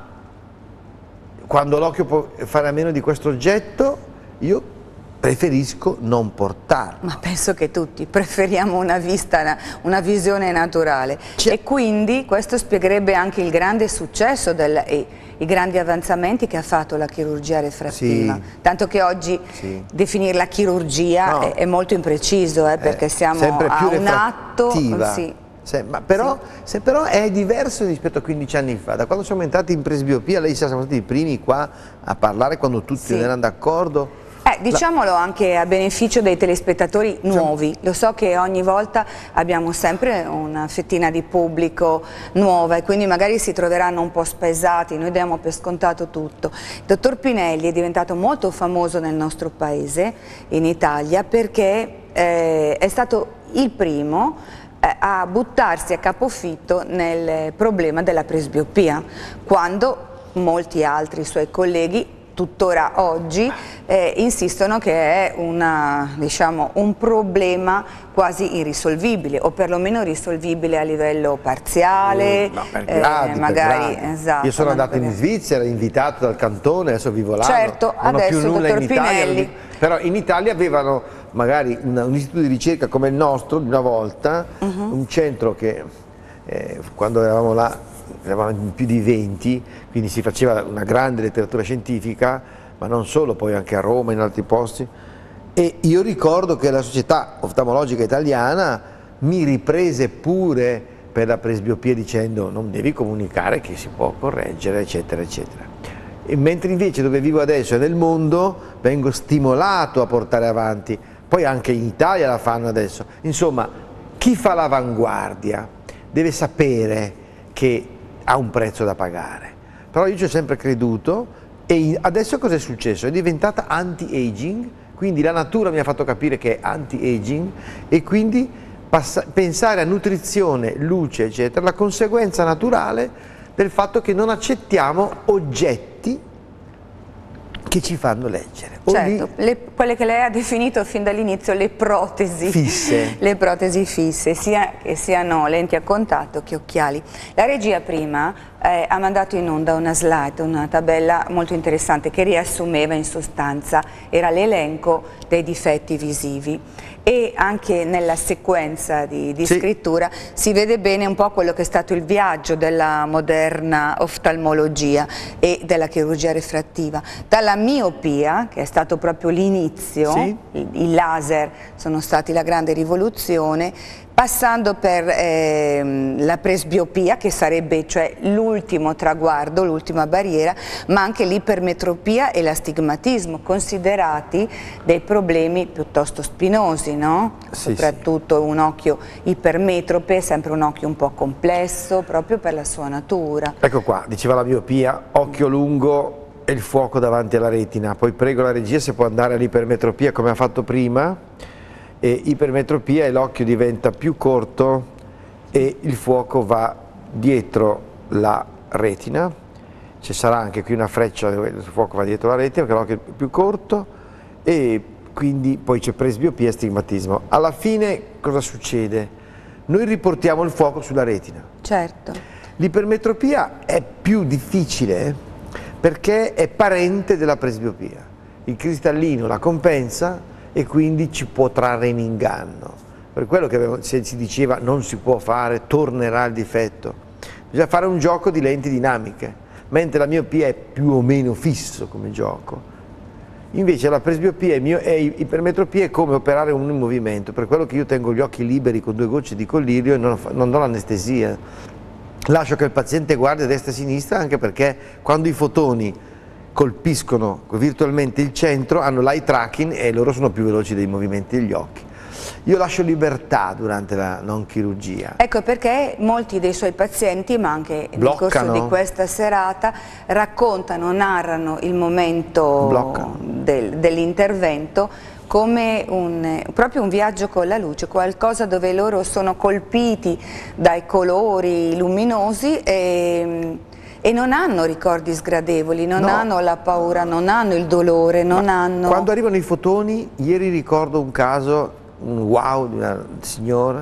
quando l'occhio può fare a meno di questo oggetto io preferisco non portarlo. Ma penso che tutti preferiamo una vista, una, una visione naturale. E quindi questo spiegherebbe anche il grande successo del, e i grandi avanzamenti che ha fatto la chirurgia refrattiva. Sì. Tanto che oggi sì. definirla chirurgia no. è, è molto impreciso, eh, perché eh, siamo a un atto. Sì. Se, ma però, sì. se però è diverso rispetto a quindici anni fa, da quando siamo entrati in presbiopia, lei sa, siamo stati i primi qua a parlare quando tutti sì. erano d'accordo. Eh, diciamolo anche a beneficio dei telespettatori nuovi, lo so che ogni volta abbiamo sempre una fettina di pubblico nuova e quindi magari si troveranno un po' spaesati, noi diamo per scontato tutto. Il dottor Pinelli è diventato molto famoso nel nostro paese, in Italia, perché eh, è stato il primo eh, a buttarsi a capofitto nel problema della presbiopia, quando molti altri suoi colleghi tuttora oggi eh, insistono che è una, diciamo, un problema quasi irrisolvibile o perlomeno risolvibile a livello parziale, no, per gradi, eh, magari per esatto. Io sono andato in Svizzera, invitato dal cantone, adesso vivo là, certo, non adesso, ho più nulla in Italia, Pinelli. Però in Italia avevano magari una, un istituto di ricerca come il nostro di una volta, uh-huh. un centro che eh, quando eravamo là eravamo in più di venti, quindi si faceva una grande letteratura scientifica, ma non solo, poi anche a Roma, in altri posti, e io ricordo che la Società Oftalmologica Italiana mi riprese pure per la presbiopia dicendo non devi comunicare che si può correggere, eccetera, eccetera. e mentre invece dove vivo adesso e nel mondo vengo stimolato a portare avanti, poi anche in Italia la fanno adesso. Insomma, chi fa l'avanguardia deve sapere che ha un prezzo da pagare, però io ci ho sempre creduto e adesso cosa è successo? È diventata anti-aging, quindi la natura mi ha fatto capire che è anti-aging e quindi pensare a nutrizione, luce eccetera, la conseguenza naturale del fatto che non accettiamo oggetti che ci fanno leggere. O certo, lì, le, quelle che lei ha definito fin dall'inizio le protesi fisse. Le protesi fisse, sia che siano lenti a contatto che occhiali. La regia prima eh, ha mandato in onda una slide, una tabella molto interessante che riassumeva in sostanza, era l'elenco dei difetti visivi. E anche nella sequenza di, di sì. scrittura si vede bene un po' quello che è stato il viaggio della moderna oftalmologia e della chirurgia refrattiva. Dalla miopia, che è stato proprio l'inizio, sì. i, i laser sono stati la grande rivoluzione, passando per eh, la presbiopia, che sarebbe cioè l'ultimo traguardo, l'ultima barriera, ma anche l'ipermetropia e l'astigmatismo, considerati dei problemi piuttosto spinosi, no? Sì, soprattutto sì. Un occhio ipermetrope è sempre un occhio un po' complesso, proprio per la sua natura. Ecco qua, diceva la miopia, occhio lungo e il fuoco davanti alla retina, poi prego la regia se può andare all'ipermetropia come ha fatto prima. E ipermetropia e l'occhio diventa più corto e il fuoco va dietro la retina, ci sarà anche qui una freccia dove il fuoco va dietro la retina perché l'occhio è più corto e quindi poi c'è presbiopia e astigmatismo. Alla fine cosa succede? Noi riportiamo il fuoco sulla retina. Certo. L'ipermetropia è più difficile perché è parente della presbiopia, il cristallino la compensa e quindi ci può trarre in inganno. Per quello che si diceva non si può fare, tornerà il difetto. Bisogna fare un gioco di lenti dinamiche, mentre la miopia è più o meno fisso come gioco. Invece la presbiopia e ipermetropia è come operare un in movimento, per quello che io tengo gli occhi liberi con due gocce di collirio e non, non do l'anestesia. Lascio che il paziente guardi a destra e a sinistra, anche perché quando i fotoni colpiscono virtualmente il centro, hanno l'eye tracking e loro sono più veloci dei movimenti degli occhi. Io lascio libertà durante la non chirurgia. Ecco perché molti dei suoi pazienti, ma anche nel bloccano. corso di questa serata, raccontano, narrano il momento del, dell'intervento come un, proprio un viaggio con la luce, qualcosa dove loro sono colpiti dai colori luminosi e E non hanno ricordi sgradevoli, non no. hanno la paura, non hanno il dolore, non Ma hanno... Quando arrivano i fotoni, ieri ricordo un caso, un wow di una signora,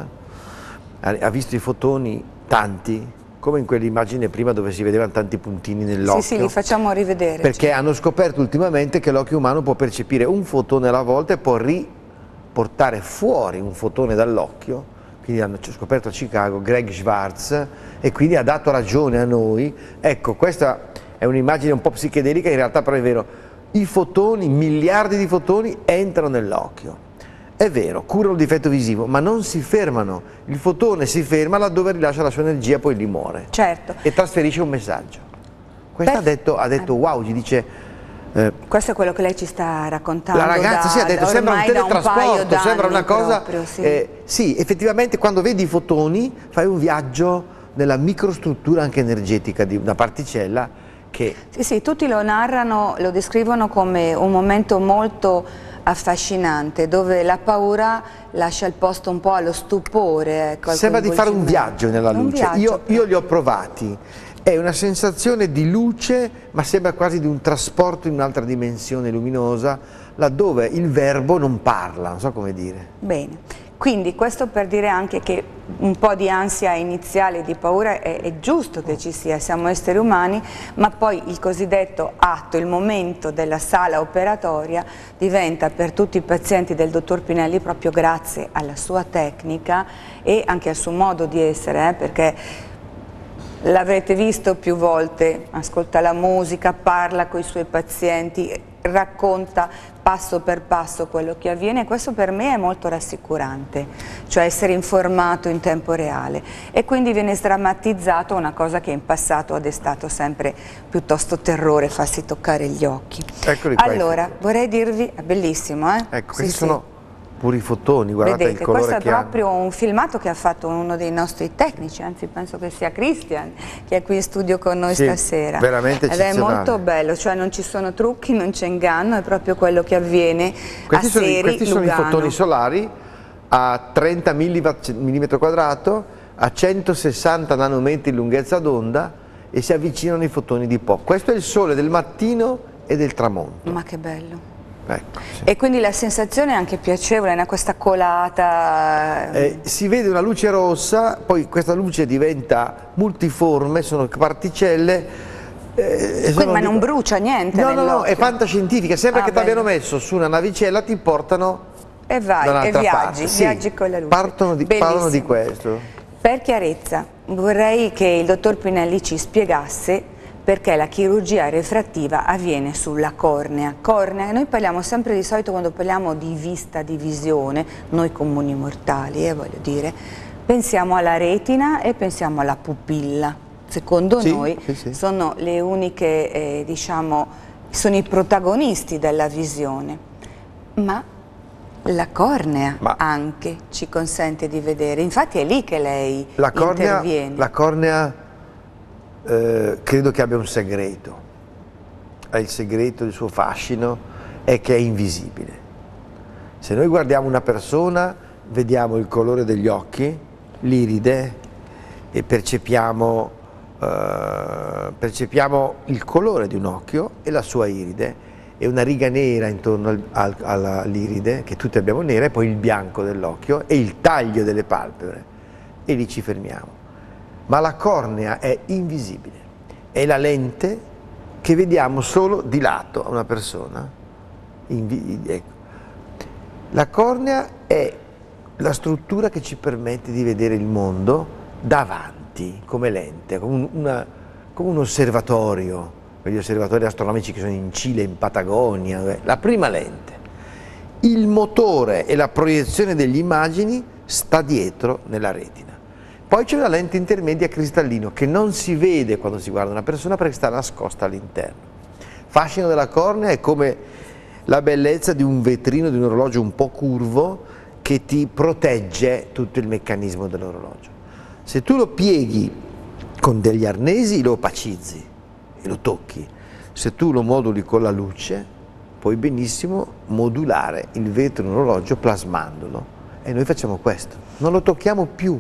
ha visto i fotoni tanti, come in quell'immagine prima dove si vedevano tanti puntini nell'occhio. Sì, sì, li facciamo rivedere. Perché certo. hanno scoperto ultimamente che l'occhio umano può percepire un fotone alla volta e può riportare fuori un fotone dall'occhio. Quindi hanno scoperto a Chicago Greg Schwartz e quindi ha dato ragione a noi. Ecco, questa è un'immagine un po' psichedelica, in realtà però è vero, i fotoni, miliardi di fotoni entrano nell'occhio. È vero, curano il difetto visivo, ma non si fermano. Il fotone si ferma laddove rilascia la sua energia, poi lì muore. Certo. E trasferisce un messaggio. Questa ha detto, ha detto wow, gli dice... Eh, questo è quello che lei ci sta raccontando. La ragazza da, sì, ha detto sembra un teletrasporto, un sembra una cosa proprio, sì. Eh, sì, effettivamente quando vedi i fotoni fai un viaggio nella microstruttura anche energetica di una particella che... Sì, sì, tutti lo narrano, lo descrivono come un momento molto affascinante dove la paura lascia il posto un po' allo stupore. Ecco, sembra di fare un viaggio nella luce, viaggio, io, io li ho provati. È una sensazione di luce, ma sembra quasi di un trasporto in un'altra dimensione luminosa, laddove il verbo non parla, non so come dire. Bene, quindi questo per dire anche che un po' di ansia iniziale, di paura è, è giusto che ci sia, siamo esseri umani, ma poi il cosiddetto atto, il momento della sala operatoria diventa per tutti i pazienti del dottor Pinelli, proprio grazie alla sua tecnica e anche al suo modo di essere, eh, perché l'avrete visto più volte, ascolta la musica, parla con i suoi pazienti, racconta passo per passo quello che avviene, e questo per me è molto rassicurante, cioè essere informato in tempo reale, e quindi viene sdrammatizzato una cosa che in passato ha destato sempre piuttosto terrore, farsi toccare gli occhi. Eccoli qua. Allora, vorrei dirvi, è bellissimo, eh? Ecco, Sì, questi sì. sono puri fotoni, guardate. Vedete, il colore questo è che proprio hanno. un filmato che ha fatto uno dei nostri tecnici, anzi penso che sia Christian, che è qui in studio con noi Sì, stasera. veramente Ed è eccezionale. molto bello, cioè non ci sono trucchi, non c'è inganno, è proprio quello che avviene Questi, a sono, i- Seri, questi sono i Lugano. fotoni solari a trenta millimetri quadrato, a centosessanta nanometri di lunghezza d'onda, e si avvicinano i fotoni di Po. Questo è il sole del mattino e del tramonto. Ma che bello. Ecco, sì. E quindi la sensazione è anche piacevole, no? Questa colata. Eh, si vede una luce rossa, poi questa luce diventa multiforme, sono particelle. Eh, Quindi, sono ma di- non brucia niente? No, no, no, nell'occhio? è fantascientifica, sembra Ah, che ti abbiano bello. messo su una navicella, ti portano E vai, da e un'altra viaggi, parte. Sì, viaggi con la luce. Partono di, parlano di Bellissimo. questo. Per chiarezza, vorrei che il dottor Pinelli ci spiegasse perché la chirurgia refrattiva avviene sulla cornea. Cornea, noi parliamo sempre di solito quando parliamo di vista, di visione, noi comuni mortali, eh, voglio dire, pensiamo alla retina e pensiamo alla pupilla. Secondo Sì, noi sì, sì. sono le uniche, eh, diciamo, sono i protagonisti della visione. Ma la cornea Ma- anche ci consente di vedere, infatti è lì che lei La cornea, interviene. la cornea eh, credo che abbia un segreto. È il segreto del suo fascino è che è invisibile. Se noi guardiamo una persona, vediamo il colore degli occhi, l'iride, e percepiamo, eh, percepiamo il colore di un occhio e la sua iride, e una riga nera intorno al- al- all'iride, che tutti abbiamo nera, e poi il bianco dell'occhio e il taglio delle palpebre, e lì ci fermiamo. Ma la cornea è invisibile, è la lente che vediamo solo di lato a una persona. Invi- ecco. La cornea è la struttura che ci permette di vedere il mondo davanti, come lente, come un, una- come un osservatorio, quegli osservatori astronomici che sono in Cile, in Patagonia, la prima lente. Il motore e la proiezione delle immagini sta dietro nella retina. Poi c'è una lente intermedia cristallino che non si vede quando si guarda una persona perché sta nascosta all'interno. Il fascino della cornea è come la bellezza di un vetrino, di un orologio un po' curvo che ti protegge tutto il meccanismo dell'orologio. Se tu lo pieghi con degli arnesi lo opacizzi e lo tocchi, se tu lo moduli con la luce puoi benissimo modulare il vetro di un orologio plasmandolo, e noi facciamo questo, non lo tocchiamo più.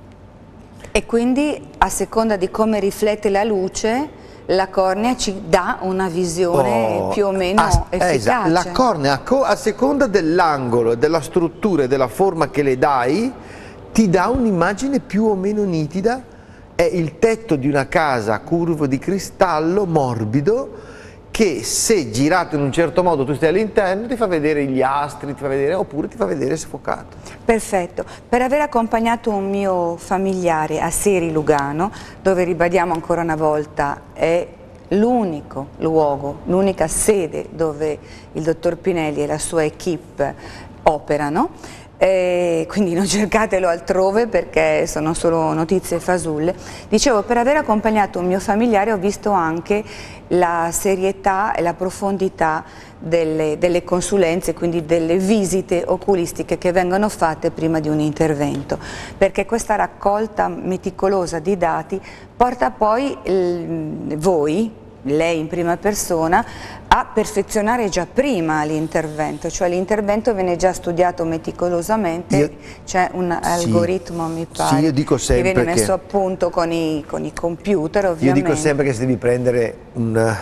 E quindi a seconda di come riflette la luce, la cornea ci dà una visione Oh, più o meno a, eh, efficace. esatto. La cornea, a seconda dell'angolo, della struttura e della forma che le dai, ti dà un'immagine più o meno nitida. È il tetto di una casa curvo di cristallo morbido che, se girato in un certo modo, tu stai all'interno, ti fa vedere gli astri, ti fa vedere, oppure ti fa vedere sfocato. Perfetto. Per aver accompagnato un mio familiare a Seri Lugano, dove, ribadiamo ancora una volta, è l'unico luogo, l'unica sede dove il dottor Pinelli e la sua equipe operano, e quindi non cercatelo altrove perché sono solo notizie fasulle. Dicevo, per aver accompagnato un mio familiare ho visto anche la serietà e la profondità delle, delle consulenze, quindi delle visite oculistiche che vengono fatte prima di un intervento, perché questa raccolta meticolosa di dati porta poi il, voi, lei in prima persona, a perfezionare già prima l'intervento, cioè l'intervento viene già studiato meticolosamente, c'è un sì, algoritmo, mi pare, sì, io dico sempre che viene messo che, a punto con i, con i computer, ovviamente. Io dico sempre che se devi prendere un...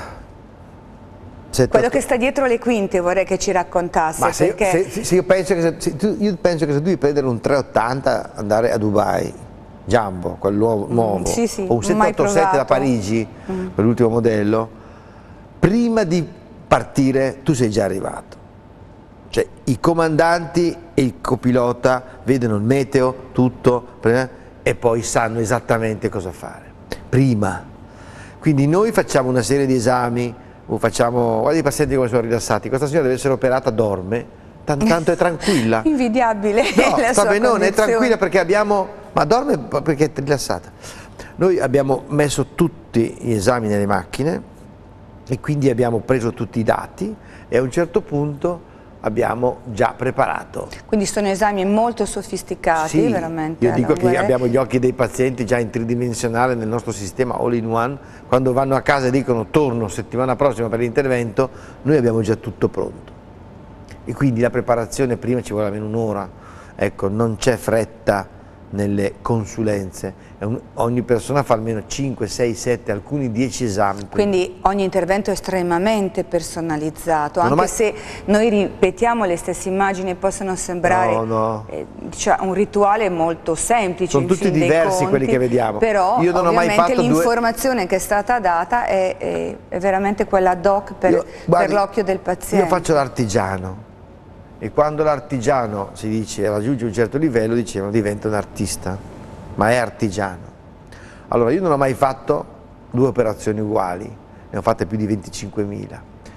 Quello che sta dietro le quinte vorrei che ci raccontasse. Ma se, perché... se, se io, penso che se, se tu, io penso che se tu devi prendere un trecentottanta, andare a Dubai, Jumbo, quello nuovo, nuovo mm, sì, sì, o un settecentottantasette da Parigi, mm. quell'ultimo modello, prima di partire tu sei già arrivato. Cioè i comandanti e il copilota vedono il meteo, tutto, e poi sanno esattamente cosa fare. Prima. Quindi noi facciamo una serie di esami, facciamo, guarda i pazienti come sono rilassati, questa signora deve essere operata, dorme, tanto, tanto è tranquilla. Invidiabile. No, la sta sua bene, non è condizione. tranquilla perché abbiamo, ma dorme perché è rilassata. Noi abbiamo messo tutti gli esami nelle macchine e quindi abbiamo preso tutti i dati e a un certo punto abbiamo già preparato. Quindi sono esami molto sofisticati, Sì, veramente. io dico allora, che abbiamo gli occhi dei pazienti già in tridimensionale nel nostro sistema all in one, quando vanno a casa e dicono torno settimana prossima per l'intervento, noi abbiamo già tutto pronto. E quindi la preparazione prima ci vuole almeno un'ora, ecco, non c'è fretta nelle consulenze, ogni persona fa almeno cinque, sei, sette, alcuni dieci esami. Quindi ogni intervento è estremamente personalizzato, Non ho anche mai- se noi ripetiamo le stesse immagini possono sembrare No, no. eh, diciamo, un rituale molto semplice. Sono in tutti fin dei diversi conti, quelli che vediamo. Però Io non ho mai ovviamente fatto due- l'informazione che è stata data è, è- è veramente quella ad hoc per, Io- guardi, per l'occhio del paziente. Io faccio l'artigiano e quando l'artigiano si dice raggiunge un certo livello, dicevano diventa un artista, ma è artigiano. Allora io non ho mai fatto due operazioni uguali, ne ho fatte più di venticinquemila,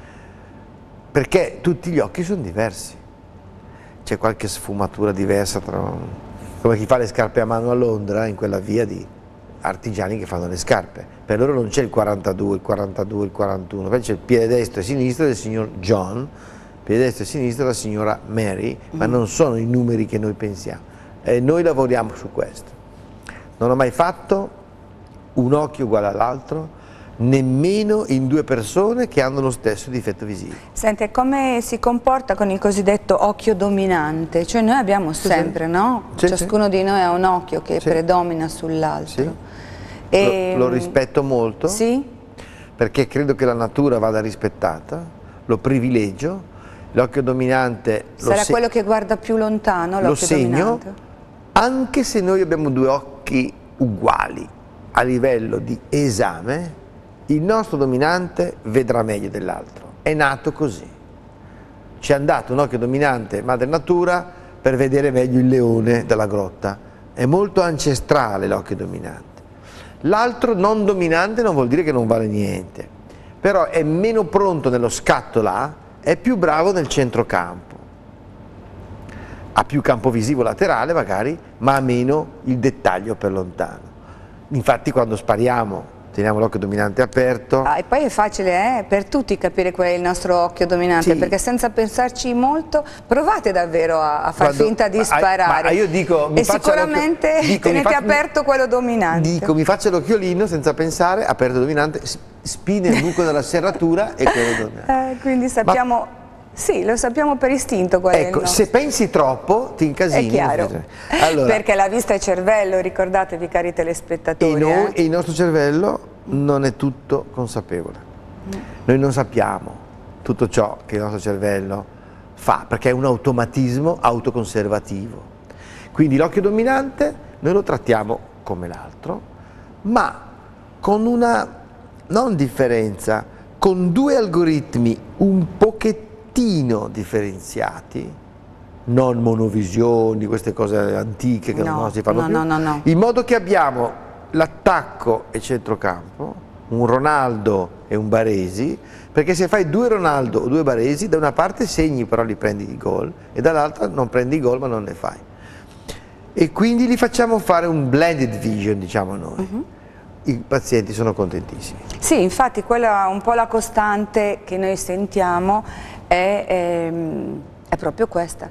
perché tutti gli occhi sono diversi, c'è qualche sfumatura diversa, tra, come chi fa le scarpe a mano a Londra, in quella via di artigiani che fanno le scarpe, per loro non c'è il quarantadue, il quarantadue, il quarantuno, poi c'è il piede destro e sinistro del signor John, piede destro e sinistro della signora Mary, ma non sono i numeri che noi pensiamo, e noi lavoriamo su questo. Non ho mai fatto un occhio uguale all'altro, nemmeno in due persone che hanno lo stesso difetto visivo. Sente, come si comporta con il cosiddetto occhio dominante? Cioè noi abbiamo sempre, no? Sì, Ciascuno sì. di noi ha un occhio che Sì. predomina sull'altro. Sì. E... Lo, lo rispetto molto, Sì? perché credo che la natura vada rispettata, lo privilegio, l'occhio dominante lo, Sarà se quello che guarda più lontano, lo l'occhio segno, dominante? anche se noi abbiamo due occhi uguali a livello di esame, il nostro dominante vedrà meglio dell'altro, è nato così. Ci è andato un occhio dominante madre natura per vedere meglio il leone dalla grotta, è molto ancestrale l'occhio dominante. L'altro non dominante non vuol dire che non vale niente, però è meno pronto nello scatto là, è più bravo nel centrocampo, ha più campo visivo laterale magari, ma ha meno il dettaglio per lontano. Infatti quando spariamo teniamo l'occhio dominante aperto. Ah, e poi è facile eh, per tutti capire qual è il nostro occhio dominante, Sì. perché senza pensarci molto provate davvero a, a far Quando- finta di ma- sparare. ma io dico, mi e faccia sicuramente l'occhio- dico, mi tenete fa- aperto quello dominante. Dico, mi faccio l'occhiolino senza pensare, aperto dominante, s- spina il buco della serratura e quello dominante. Eh, quindi sappiamo, sì, lo sappiamo per istinto qual è il Ecco, nostro. se pensi troppo ti incasini. È chiaro, Allora, perché la vista è cervello, ricordatevi cari e, telespettatori. noi, eh. e il nostro cervello non è tutto consapevole. Noi non sappiamo tutto ciò che il nostro cervello fa, perché è un automatismo autoconservativo. Quindi l'occhio dominante noi lo trattiamo come l'altro, ma con una, non differenza, con due algoritmi un pochettino differenziati, non monovisioni, queste cose antiche che No, non si fanno no, più, no, no, no. in modo che abbiamo l'attacco e centrocampo, un Ronaldo e un Baresi, perché se fai due Ronaldo o due Baresi, da una parte segni però li prendi i gol e dall'altra non prendi i gol ma non ne fai. E quindi li facciamo fare un blended vision, diciamo noi. Uh-huh. I pazienti sono contentissimi. Sì, infatti quella un po' la costante che noi sentiamo è, ehm, è proprio questa,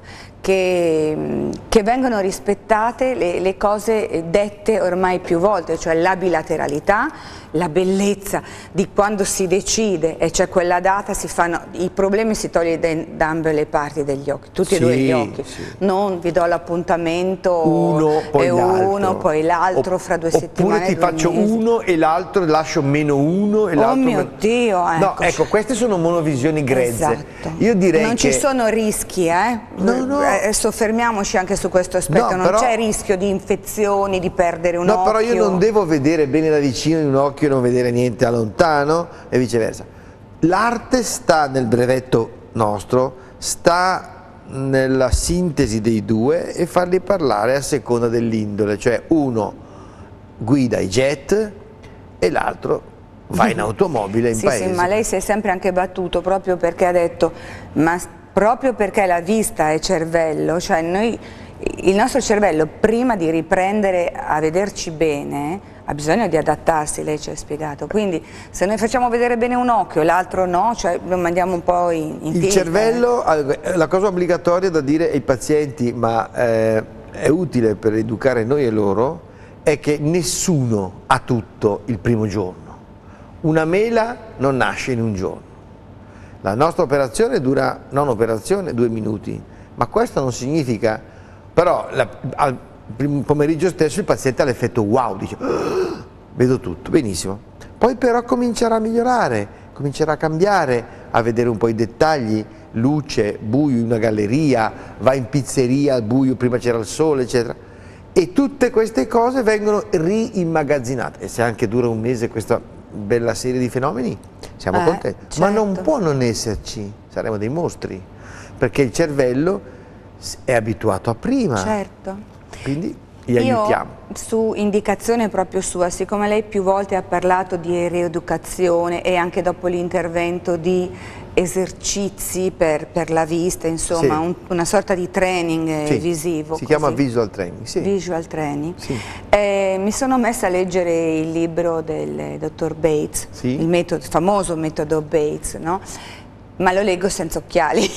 che, che vengono rispettate le, le cose dette ormai più volte, cioè la bilateralità, la bellezza di quando si decide e c'è quella data, si fanno, i problemi si toglie da ambe le parti degli occhi, tutti sì, e due gli occhi, sì. Non vi do l'appuntamento uno poi l'altro, uno poi l'altro fra due settimane. Oppure ti due faccio mesi. uno e l'altro lascio meno uno e Oh l'altro mio meno... Dio, ecco. No, ecco, queste sono monovisioni grezze. Esatto. Io direi non che... ci sono rischi, eh? No, no. Eh, soffermiamoci anche su questo aspetto, No, non però- c'è rischio di infezioni, di perdere un No, occhio. però io non devo vedere bene da vicino in un occhio e non vedere niente da lontano e viceversa. L'arte sta nel brevetto nostro, sta nella sintesi dei due e farli parlare a seconda dell'indole, cioè uno guida i jet e l'altro va in automobile in sì, paese. Sì, ma lei si è sempre anche battuto proprio perché ha detto, ma proprio perché la vista è cervello, cioè noi, il nostro cervello prima di riprendere a vederci bene ha bisogno di adattarsi, lei ci ha spiegato, quindi se noi facciamo vedere bene un occhio e l'altro no, cioè lo mandiamo un po' in, in Il tilt, cervello, eh. la cosa obbligatoria da dire ai pazienti, ma eh, è utile per educare noi e loro, è che nessuno ha tutto il primo giorno. Una mela non nasce in un giorno. La nostra operazione dura, non operazione, due minuti, ma questo non significa, però la, al primo pomeriggio stesso il paziente ha l'effetto wow, dice oh, vedo tutto, benissimo. Poi però comincerà a migliorare, comincerà a cambiare, a vedere un po' i dettagli, luce, buio in una galleria, va in pizzeria al buio, prima c'era il sole, eccetera. E tutte queste cose vengono reimmagazzinate. E se anche dura un mese questa bella serie di fenomeni, siamo eh, contenti. certo. Ma non può non esserci, saremo dei mostri, perché il cervello è abituato a prima. Certo. Quindi li aiutiamo. Io, su indicazione proprio sua, siccome lei più volte ha parlato di rieducazione e anche dopo l'intervento di esercizi per, per la vista, insomma, sì. un, una sorta di training sì. visivo. Si così. chiama visual training. Sì. Visual training. Sì. Eh, mi sono messa a leggere il libro del dottor Bates, sì. il, metodo, il famoso metodo Bates, no? Ma lo leggo senza occhiali.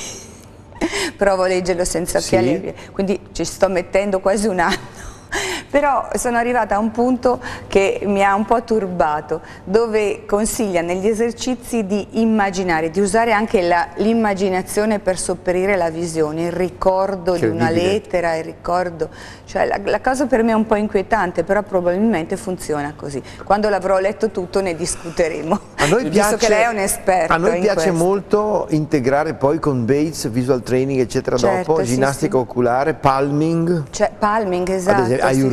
Provo a leggerlo senza occhiali, sì. Quindi ci sto mettendo quasi un anno. Però sono arrivata a un punto che mi ha un po' turbato, dove consiglia negli esercizi di immaginare, di usare anche l'immaginazione per sopperire la visione, il ricordo che di una lettera, il ricordo, cioè la, la cosa per me è un po' inquietante, però probabilmente funziona così. Quando l'avrò letto tutto ne discuteremo, a noi visto piace, che lei è un esperto. A noi piace questo. molto integrare poi con Bates, visual training eccetera, certo, dopo, sì, ginnastica sì. oculare, palming, cioè, palming, esatto, ad esempio, Ayurveda.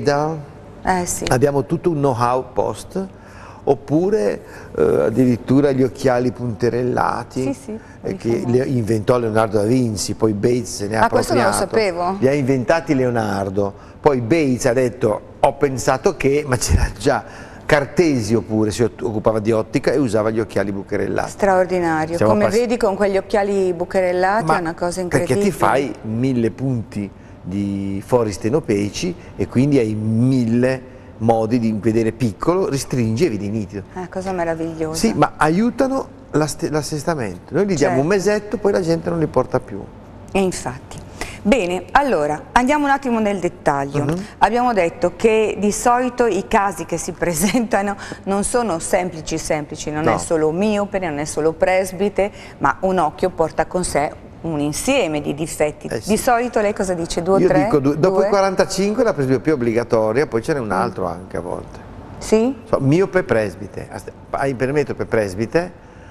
Eh, sì. Abbiamo tutto un know-how post, oppure eh, addirittura gli occhiali punterellati, sì, sì, eh, che le inventò Leonardo da Vinci, poi Bates se ne ha ah, appropriato. questo non lo sapevo. Li ha inventati Leonardo, poi Bates ha detto ho pensato che, ma c'era già Cartesio pure, si occupava di ottica e usava gli occhiali bucherellati. Straordinario, Siamo come pass... vedi con quegli occhiali bucherellati ma è una cosa incredibile. Perché ti fai mille punti di fori stenopeici e quindi hai mille modi di vedere piccolo, restringi e vedi nitido. È cosa meravigliosa. Sì, ma aiutano l'assestamento. Noi gli diamo certo. un mesetto, poi la gente non li porta più. E infatti. Bene, allora andiamo un attimo nel dettaglio. Uh-huh. Abbiamo detto che di solito i casi che si presentano non sono semplici semplici, non no. è solo miope, non è solo presbite, ma un occhio porta con sé un insieme di difetti. Eh sì. Di solito lei cosa dice? Due o Io tre? Dico, due, dopo due? i quarantacinque la presbiopia è obbligatoria, poi ce n'è un altro mm. anche a volte. Sì? So, miope presbite, ipermetrope presbite,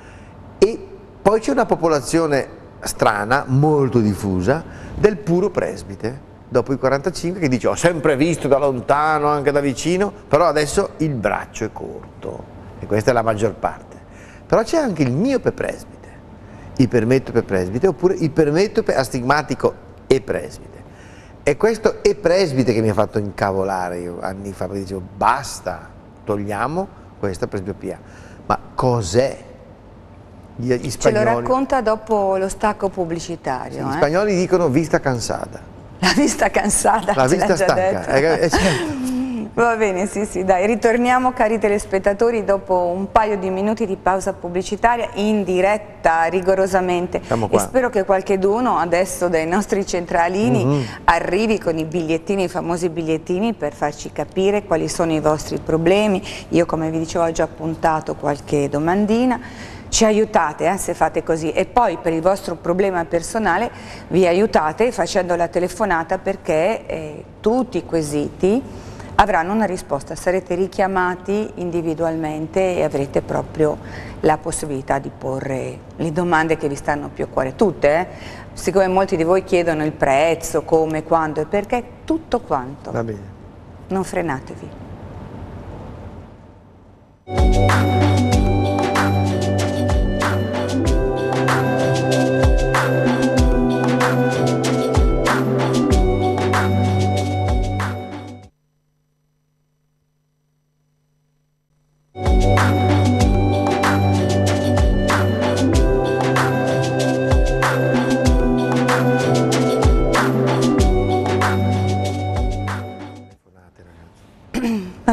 e poi c'è una popolazione strana, molto diffusa, del puro presbite, dopo i quarantacinque, che dice ho sempre visto da lontano, anche da vicino, però adesso il braccio è corto, e questa è la maggior parte. Però c'è anche il miope presbite, ipermetrope presbite, oppure ipermetrope astigmatico e presbite. È questo e presbite che mi ha fatto incavolare io anni fa, perché dicevo basta, togliamo questa presbiopia. Ma cos'è? Gli, gli spagnoli, ce lo racconta dopo lo stacco pubblicitario. Sì, eh? Gli spagnoli dicono vista cansata. La vista cansata, la vista stanca. Eh, eh, Va bene, sì, sì, dai, ritorniamo cari telespettatori dopo un paio di minuti di pausa pubblicitaria in diretta rigorosamente e spero che qualcheduno adesso dai nostri centralini mm-hmm. arrivi con i bigliettini, i famosi bigliettini per farci capire quali sono i vostri problemi. Io come vi dicevo ho già appuntato qualche domandina. Ci aiutate eh, se fate così e poi per il vostro problema personale vi aiutate facendo la telefonata perché eh, tutti i quesiti avranno una risposta, sarete richiamati individualmente e avrete proprio la possibilità di porre le domande che vi stanno più a cuore, tutte, eh? Siccome molti di voi chiedono il prezzo, come, quando e perché, tutto quanto. Va bene. Non frenatevi. Thank you.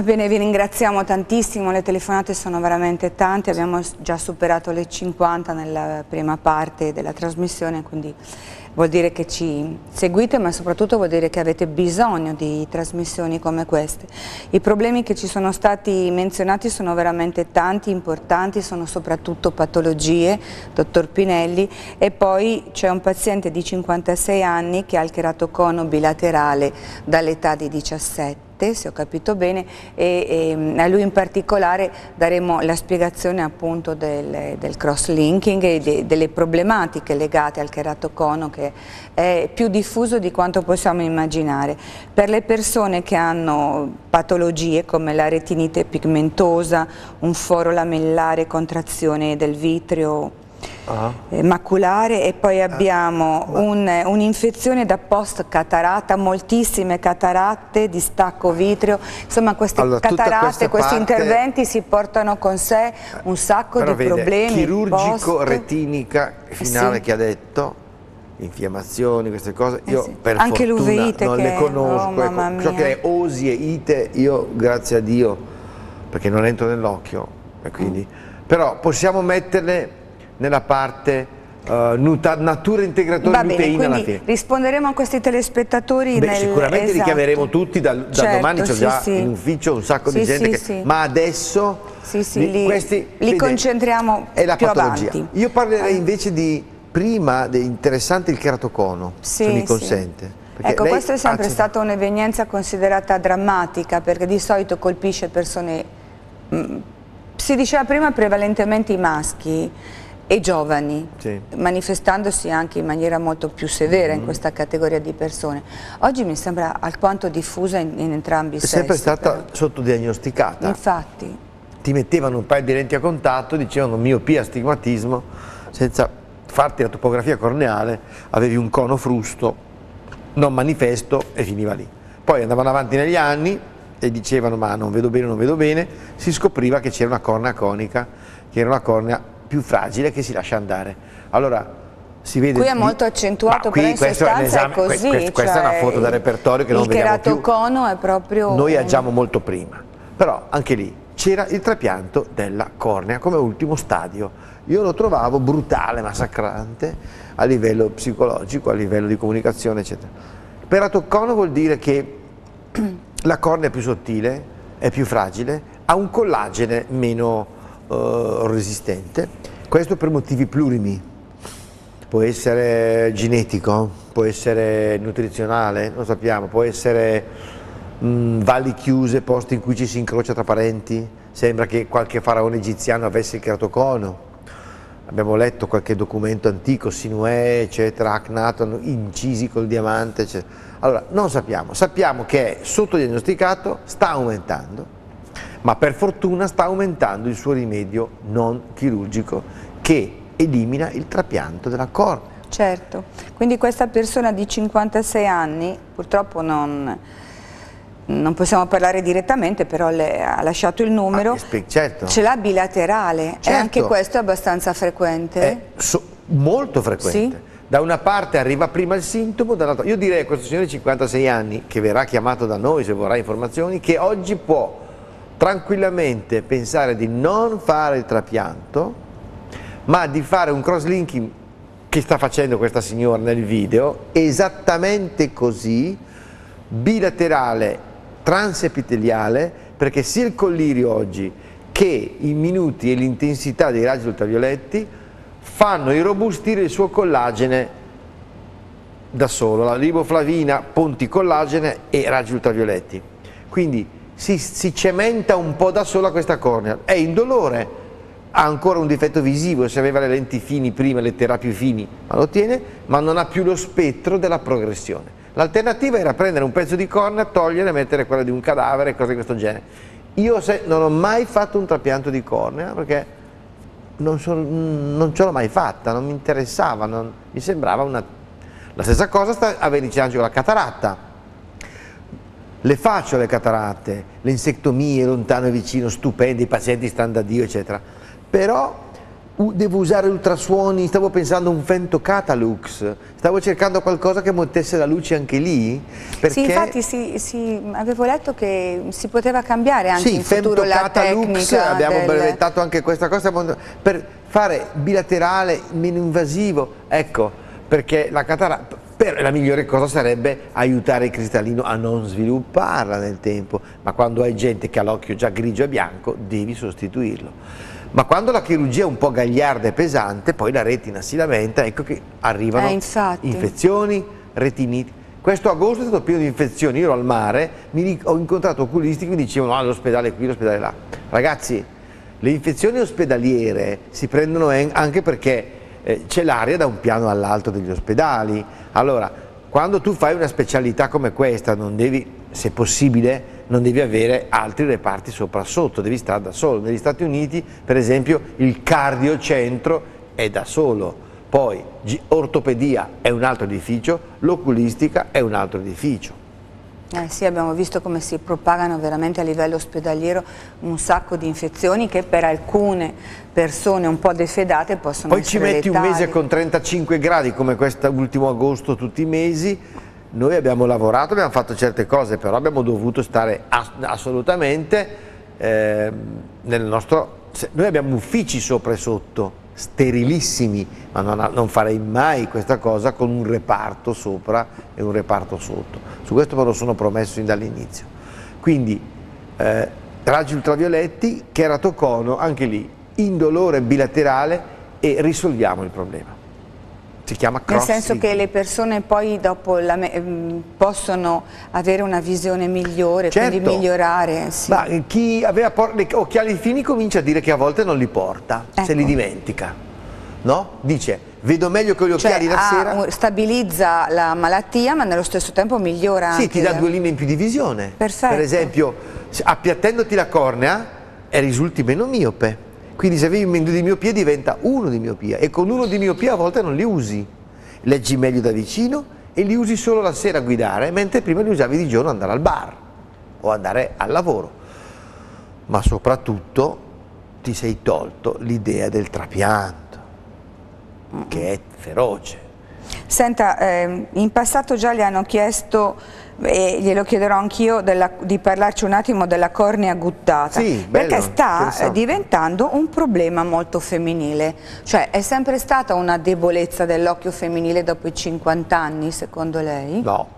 Va bene, vi ringraziamo tantissimo, le telefonate sono veramente tante, abbiamo già superato le cinquanta nella prima parte della trasmissione, quindi vuol dire che ci seguite, ma soprattutto vuol dire che avete bisogno di trasmissioni come queste. I problemi che ci sono stati menzionati sono veramente tanti, importanti, sono soprattutto patologie, dottor Pinelli, e poi c'è un paziente di cinquantasei anni che ha il keratocono bilaterale dall'età di diciassette, se ho capito bene, e, e a lui in particolare daremo la spiegazione appunto del, del cross-linking e de, delle problematiche legate al keratocono, che è più diffuso di quanto possiamo immaginare. Per le persone che hanno patologie come la retinite pigmentosa, un foro lamellare, contrazione del vitreo Uh-huh. eh, maculare, e poi abbiamo uh, un, un'infezione da post cataratta, moltissime cataratte, distacco vitreo, insomma queste allora, cataratte, questi parte... interventi si portano con sé un sacco Però di vede, problemi. Chirurgico, post... retinica finale, sì, che ha detto, infiammazioni, queste cose, io eh sì. per Anche fortuna non che... le conosco, oh, ecco, ciò che è osi e ite, io grazie a Dio, perché non entro nell'occhio, e quindi, mm. però possiamo metterle nella parte uh, nuta, natura integratori. Va bene, luteina alla quindi fine. risponderemo a questi telespettatori. Beh, nel... sicuramente esatto. li chiameremo tutti da, da certo, domani, c'è sì, già sì. in ufficio un sacco sì, di gente, sì, che... sì. ma adesso sì, sì, li, li, questi, li vede, concentriamo è la più patologia. avanti. Io parlerei invece di, prima, di interessante il keratocono, sì, se mi sì. consente. Ecco, questa è sempre ha... stata un'evenienza considerata drammatica, perché di solito colpisce persone, mh, si diceva prima prevalentemente i maschi, e giovani, sì, manifestandosi anche in maniera molto più severa mm. in questa categoria di persone. Oggi mi sembra alquanto diffusa in, in entrambi i sessi. È sempre stata però. sottodiagnosticata. Infatti. Ti mettevano un paio di lenti a contatto, dicevano miopia, astigmatismo, senza farti la topografia corneale, avevi un cono frusto, non manifesto, e finiva lì. Poi andavano avanti negli anni e dicevano ma non vedo bene, non vedo bene, si scopriva che c'era una cornea conica, che era una cornea più fragile che si lascia andare. Allora si vede. Qui è molto accentuato, qui, però in sostanza è, è così. Questa, questa cioè, è una foto da repertorio che non vediamo più. Il keratocono è proprio. Noi agiamo molto prima, però anche lì c'era il trapianto della cornea come ultimo stadio. Io lo trovavo brutale, massacrante a livello psicologico, a livello di comunicazione, eccetera. Keratocono vuol dire che la cornea è più sottile, è più fragile, ha un collagene meno Uh, resistente, questo per motivi plurimi, può essere genetico, può essere nutrizionale, non sappiamo, può essere mh, valli chiuse, posti in cui ci si incrocia tra parenti, sembra che qualche faraone egiziano avesse il keratocono, abbiamo letto qualche documento antico, Sinuè, eccetera, Akhenaton, incisi col diamante, eccetera. Allora, non sappiamo, sappiamo che è sottodiagnosticato, sta aumentando, ma per fortuna sta aumentando il suo rimedio non chirurgico che elimina il trapianto della cornea. Certo, quindi questa persona di cinquantasei anni, purtroppo non, non possiamo parlare direttamente, però le ha lasciato il numero, ah, certo. Ce l'ha bilaterale, certo. E anche questo è abbastanza frequente? È so, molto frequente. Sì? Da una parte arriva prima il sintomo, dall'altra. Io direi a questo signore di cinquantasei anni, che verrà chiamato da noi se vorrà informazioni, che oggi può tranquillamente pensare di non fare il trapianto, ma di fare un cross-linking che sta facendo questa signora nel video, esattamente così, bilaterale, transepiteliale, perché sia il collirio oggi che i minuti e l'intensità dei raggi ultravioletti fanno irrobustire il suo collagene da solo, la riboflavina, ponti collagene e raggi ultravioletti. Quindi Si, si cementa un po' da sola questa cornea, è indolore, ha ancora un difetto visivo, se aveva le lenti fini prima, le terapie fini, ma lo tiene, ma non ha più lo spettro della progressione. L'alternativa era prendere un pezzo di cornea, togliere, mettere quella di un cadavere, cose di questo genere. Io se, non ho mai fatto un trapianto di cornea perché non, so, non ce l'ho mai fatta, non mi interessava, non, mi sembrava una... La stessa cosa sta avvenendo con la cataratta. Le faccio le cataratte, le insectomie lontano e vicino, stupende, i pazienti stanno da Dio, eccetera. Però devo usare ultrasuoni, stavo pensando a un Femtocatalux, stavo cercando qualcosa che mettesse la luce anche lì. Perché... Sì, infatti sì, sì, avevo letto che si poteva cambiare anche sì, in futuro la tecnica. Abbiamo del... brevettato anche questa cosa per fare bilaterale, meno invasivo, ecco, perché la cataratta, per, la migliore cosa sarebbe aiutare il cristallino a non svilupparla nel tempo, ma quando hai gente che ha l'occhio già grigio e bianco devi sostituirlo. Ma quando la chirurgia è un po' gagliarda e pesante, poi la retina si lamenta, ecco che arrivano eh, infezioni, retiniti. Questo agosto è stato pieno di infezioni, io ero al mare, mi, ho incontrato oculisti che mi dicevano ah, l'ospedale qui, l'ospedale là. Ragazzi, le infezioni ospedaliere si prendono anche perché eh, c'è l'aria da un piano all'altro degli ospedali. Allora, quando tu fai una specialità come questa, non devi, se possibile, non devi avere altri reparti sopra sotto, devi stare da solo. Negli Stati Uniti, per esempio, il cardiocentro è da solo, poi ortopedia è un altro edificio, l'oculistica è un altro edificio. Eh sì, abbiamo visto come si propagano veramente a livello ospedaliero un sacco di infezioni che per alcune persone un po' defedate possono poi essere ci metti letali. un mese con trentacinque gradi come quest'ultimo agosto tutti i mesi. Noi abbiamo lavorato, abbiamo fatto certe cose, però abbiamo dovuto stare ass assolutamente eh, nel nostro... Noi abbiamo uffici sopra e sotto, sterilissimi, ma non, non farei mai questa cosa con un reparto sopra e un reparto sotto. Su questo me lo sono promesso fin dall'inizio. Quindi eh, raggi ultravioletti, keratocono, anche lì, indolore bilaterale e risolviamo il problema. Si chiama cross. Nel senso che le persone poi dopo la, possono avere una visione migliore, certo, quindi migliorare. Sì. Ma chi aveva le occhiali fini comincia a dire che a volte non li porta, ecco. Se li dimentica, no? Dice, vedo meglio con gli occhiali cioè, la sera. Un, stabilizza la malattia ma nello stesso tempo migliora sì, anche. Sì, ti dà la... due linee in più di visione. Perfetto. Per esempio, appiattendoti la cornea e risulti meno miope. Quindi se avevi meno di miopia diventa uno di miopia e con uno di miopia a volte non li usi, leggi meglio da vicino e li usi solo la sera a guidare, mentre prima li usavi di giorno andare al bar o andare al lavoro. Ma soprattutto ti sei tolto l'idea del trapianto, che è feroce. Senta, eh, in passato già le hanno chiesto, e glielo chiederò anch'io, di parlarci un attimo della cornea guttata, sì, bello, perché sta diventando un problema molto femminile, cioè è sempre stata una debolezza dell'occhio femminile dopo i cinquanta anni, secondo lei? No.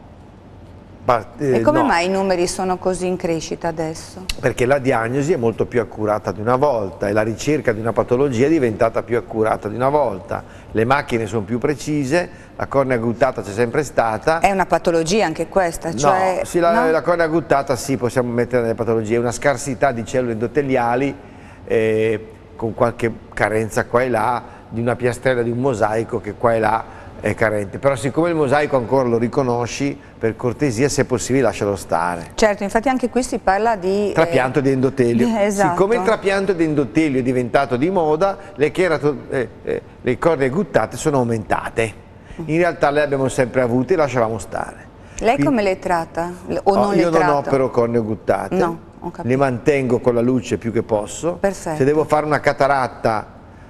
Ma, eh, e come no. mai i numeri sono così in crescita adesso? Perché la diagnosi è molto più accurata di una volta e la ricerca di una patologia è diventata più accurata di una volta. Le macchine sono più precise, la cornea guttata c'è sempre stata. È una patologia anche questa? Cioè, no, sì, la, no? la cornea guttata sì, possiamo mettere nelle patologie, è una scarsità di cellule endoteliali eh, con qualche carenza qua e là, di una piastrella di un mosaico che qua e là è carente, però siccome il mosaico ancora lo riconosci, per cortesia se possibile lascialo stare. Certo, infatti anche qui si parla di... Trapianto eh, di endotelio. Esatto. Siccome il trapianto di endotelio è diventato di moda, le, cherato, eh, eh, le cornee guttate sono aumentate. In realtà le abbiamo sempre avute e lasciavamo stare. Lei Quindi, come le tratta? O non oh, le io tratta? non opero cornee guttate, no, ho capito. Le mantengo con la luce più che posso. Perfetto. Se devo fare una cataratta,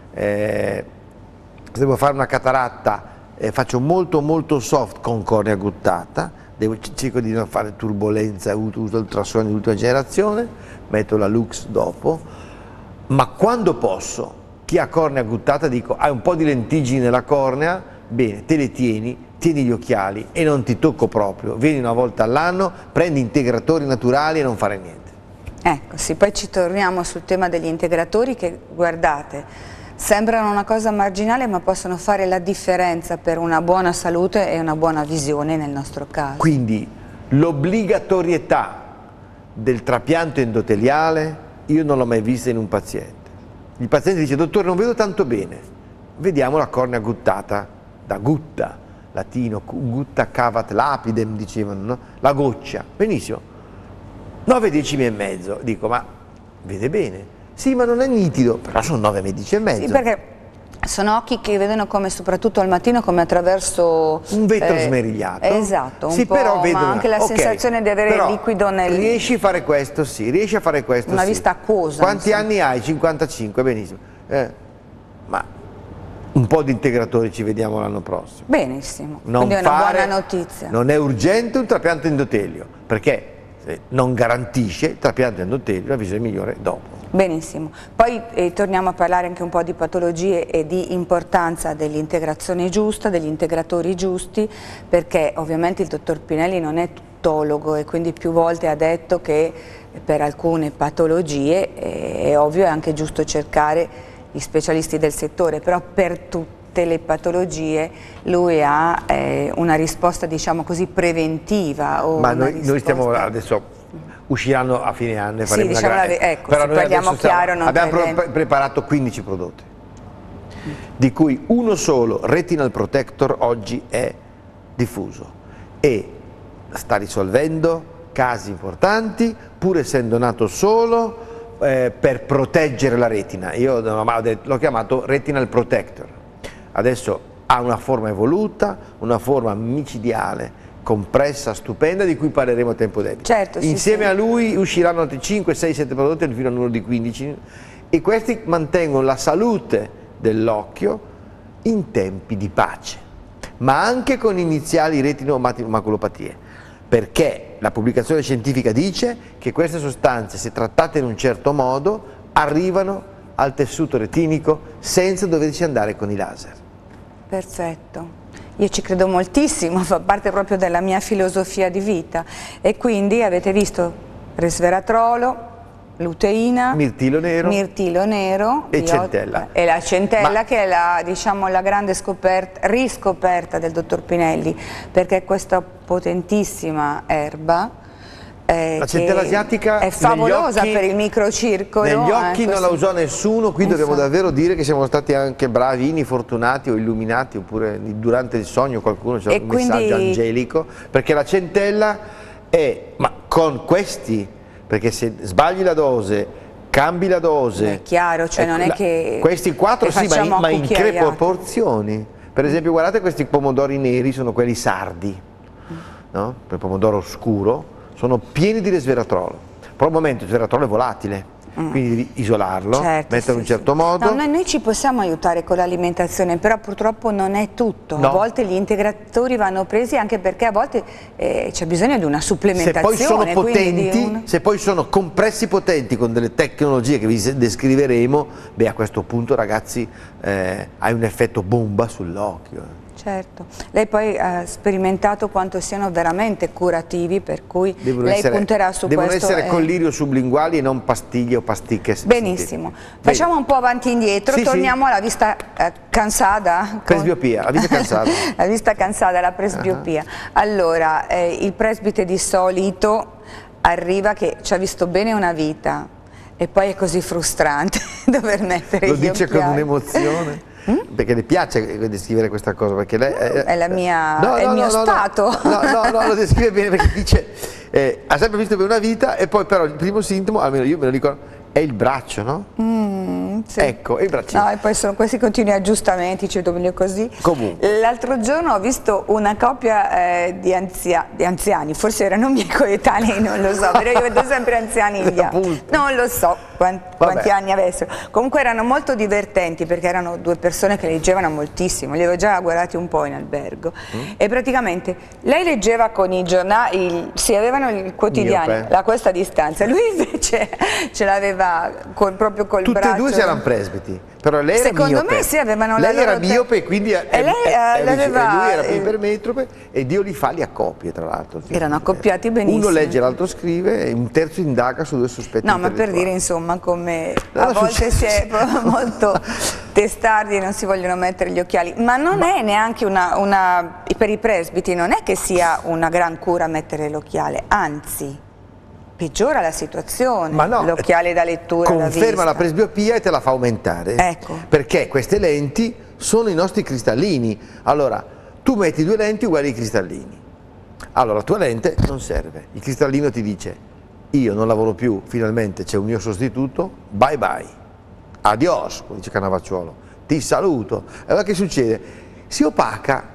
eh, se devo fare una cataratta Eh, faccio molto molto soft con cornea guttata, devo, cerco di non fare turbolenza, uso ultrasuoni di ultima generazione, metto la Lux dopo, ma quando posso, chi ha cornea guttata dico hai un po' di lentiggini nella cornea, bene, te le tieni, tieni gli occhiali e non ti tocco proprio, vieni una volta all'anno, prendi integratori naturali e non fare niente. Ecco, sì, poi ci torniamo sul tema degli integratori che, guardate, sembrano una cosa marginale ma possono fare la differenza per una buona salute e una buona visione nel nostro caso. Quindi l'obbligatorietà del trapianto endoteliale io non l'ho mai vista in un paziente. Il paziente dice dottore non vedo tanto bene, vediamo la cornea guttata da gutta, latino gutta cavat lapidem dicevano, no? La goccia, benissimo, nove decimi e mezzo, dico ma vede bene. Sì, ma non è nitido, però sono nove medici e mezzo. Sì, perché sono occhi che vedono come, soprattutto al mattino, come attraverso... un vetro eh, smerigliato. Esatto, un sì, po', però vedo ma anche la okay, sensazione di avere liquido nel... riesci a fare questo? Sì, riesci a fare questo? Una sì. vista acquosa. Quanti insomma. anni hai? cinquantacinque, benissimo. Eh, ma un po' di integratori ci vediamo l'anno prossimo. Benissimo, Non quindi è una fare, buona notizia. Non è urgente un trapianto endotelio, perché se non garantisce il trapianto endotelio la visione migliore dopo. Benissimo, poi eh, torniamo a parlare anche un po' di patologie e di importanza dell'integrazione giusta, degli integratori giusti, perché ovviamente il dottor Pinelli non è tuttologo e quindi più volte ha detto che per alcune patologie eh, è ovvio, è anche giusto cercare gli specialisti del settore, però per tutte le patologie lui ha eh, una risposta, diciamo così, preventiva. O Ma noi, risposta... noi stiamo adesso, usciranno a fine anno e faremo sì, diciamo una la, ecco, però se noi parliamo chiaro, stiamo, non abbiamo pre pre preparato quindici prodotti, di cui uno solo, Retinal Protector, oggi è diffuso e sta risolvendo casi importanti, pur essendo nato solo eh, per proteggere la retina. Io l'ho chiamato Retinal Protector. Adesso ha una forma evoluta, una forma micidiale, compressa, stupenda, di cui parleremo a tempo debito. Certo, sì, Insieme sì. a lui usciranno altri cinque, sei, sette prodotti fino al numero di quindici e questi mantengono la salute dell'occhio in tempi di pace, ma anche con iniziali retinomaculopatie, perché la pubblicazione scientifica dice che queste sostanze, se trattate in un certo modo, arrivano al tessuto retinico senza doverci andare con i laser. Perfetto, io ci credo moltissimo, fa parte proprio della mia filosofia di vita e quindi avete visto resveratrolo, luteina, mirtillo nero, mirtillo nero e centella. E la centella Ma... che è la, diciamo, la grande scoperta, riscoperta del dottor Pinelli, perché questa potentissima erba eh, la centella asiatica è favolosa occhi, per il microcircolo. Negli occhi eh, non la usò nessuno, qui Infatti. dobbiamo davvero dire che siamo stati anche bravini, fortunati o illuminati, oppure durante il sogno qualcuno c'è un quindi... messaggio angelico, perché la centella è, ma con questi, perché se sbagli la dose, cambi la dose, è chiaro, cioè non è la, che questi quattro sì, ma in, ma in che cucchiaiate. proporzioni? Per esempio guardate questi pomodori neri, sono quelli sardi, no? Il pomodoro scuro, sono pieni di resveratrolo, però al momento il resveratrolo è volatile, mm. quindi devi isolarlo, certo, metterlo sì, in un certo sì. modo. No, noi, noi ci possiamo aiutare con l'alimentazione, però purtroppo non è tutto, No. A volte gli integratori vanno presi anche perché a volte eh, c'è bisogno di una supplementazione. Se poi sono potenti, un... se poi sono compressi potenti con delle tecnologie che vi descriveremo, beh, a questo punto ragazzi eh, hai un effetto bomba sull'occhio. Certo, lei poi ha sperimentato quanto siano veramente curativi, per cui devono lei essere, punterà su devono questo. Devono essere eh... collirio sublinguali e non pastiglie o pasticche. Benissimo, sentite. facciamo un po' avanti e indietro, sì, torniamo sì. alla vista eh, cansata. Con... Presbiopia, la vista cansata. La vista cansata, la presbiopia. Uh-huh. Allora, eh, il presbite di solito arriva che ci ha visto bene una vita e poi è così frustrante dover mettere Lo gli dice occhiali. con un'emozione. Mm? Perché le piace descrivere questa cosa, perché lei è, è, la mia, no, è no, il mio no, stato. No, no, no, lo descrive bene perché dice eh, ha sempre visto per una vita e poi però il primo sintomo, almeno io me lo ricordo, è il braccio, no? Mm, sì. Ecco, è il braccino. No, e poi sono questi continui aggiustamenti, cioè meglio così. Comunque. L'altro giorno ho visto una coppia eh, di, anzia di anziani, forse erano miei coetanei, non lo so, però io vedo sempre anziani in via. Non lo so quanti, quanti anni avessero. Comunque erano molto divertenti perché erano due persone che leggevano moltissimo, li avevo già guardati un po' in albergo. Mm. E praticamente lei leggeva con i giornali, sì, avevano il quotidiano a questa distanza, lui invece ce l'aveva Col, proprio col tutte braccio. e due si erano presbiti, però lei era secondo miope. me sì, avevano lei la loro era miope e quindi e, lei, è, eh, è, aveva, e lui era eh, ipermetrope e Dio li fa li a coppie tra l'altro. Erano accoppiati benissimo. Uno legge, l'altro scrive e un terzo indaga su due sospetti. No, ma per dire insomma come non a volte successo. si è molto testardi e non si vogliono mettere gli occhiali, ma non ma... è neanche una, una, per i presbiti non è che sia una gran cura mettere l'occhiale, anzi peggiora la situazione, no, l'occhiale da lettura, conferma la presbiopia e te la fa aumentare, ecco. Perché queste lenti sono i nostri cristallini. Allora, tu metti due lenti uguali ai cristallini, allora la tua lente non serve, il cristallino ti dice io non lavoro più, finalmente c'è un mio sostituto, bye bye, adios, come dice Cannavacciuolo, ti saluto. E allora che succede? Si opaca,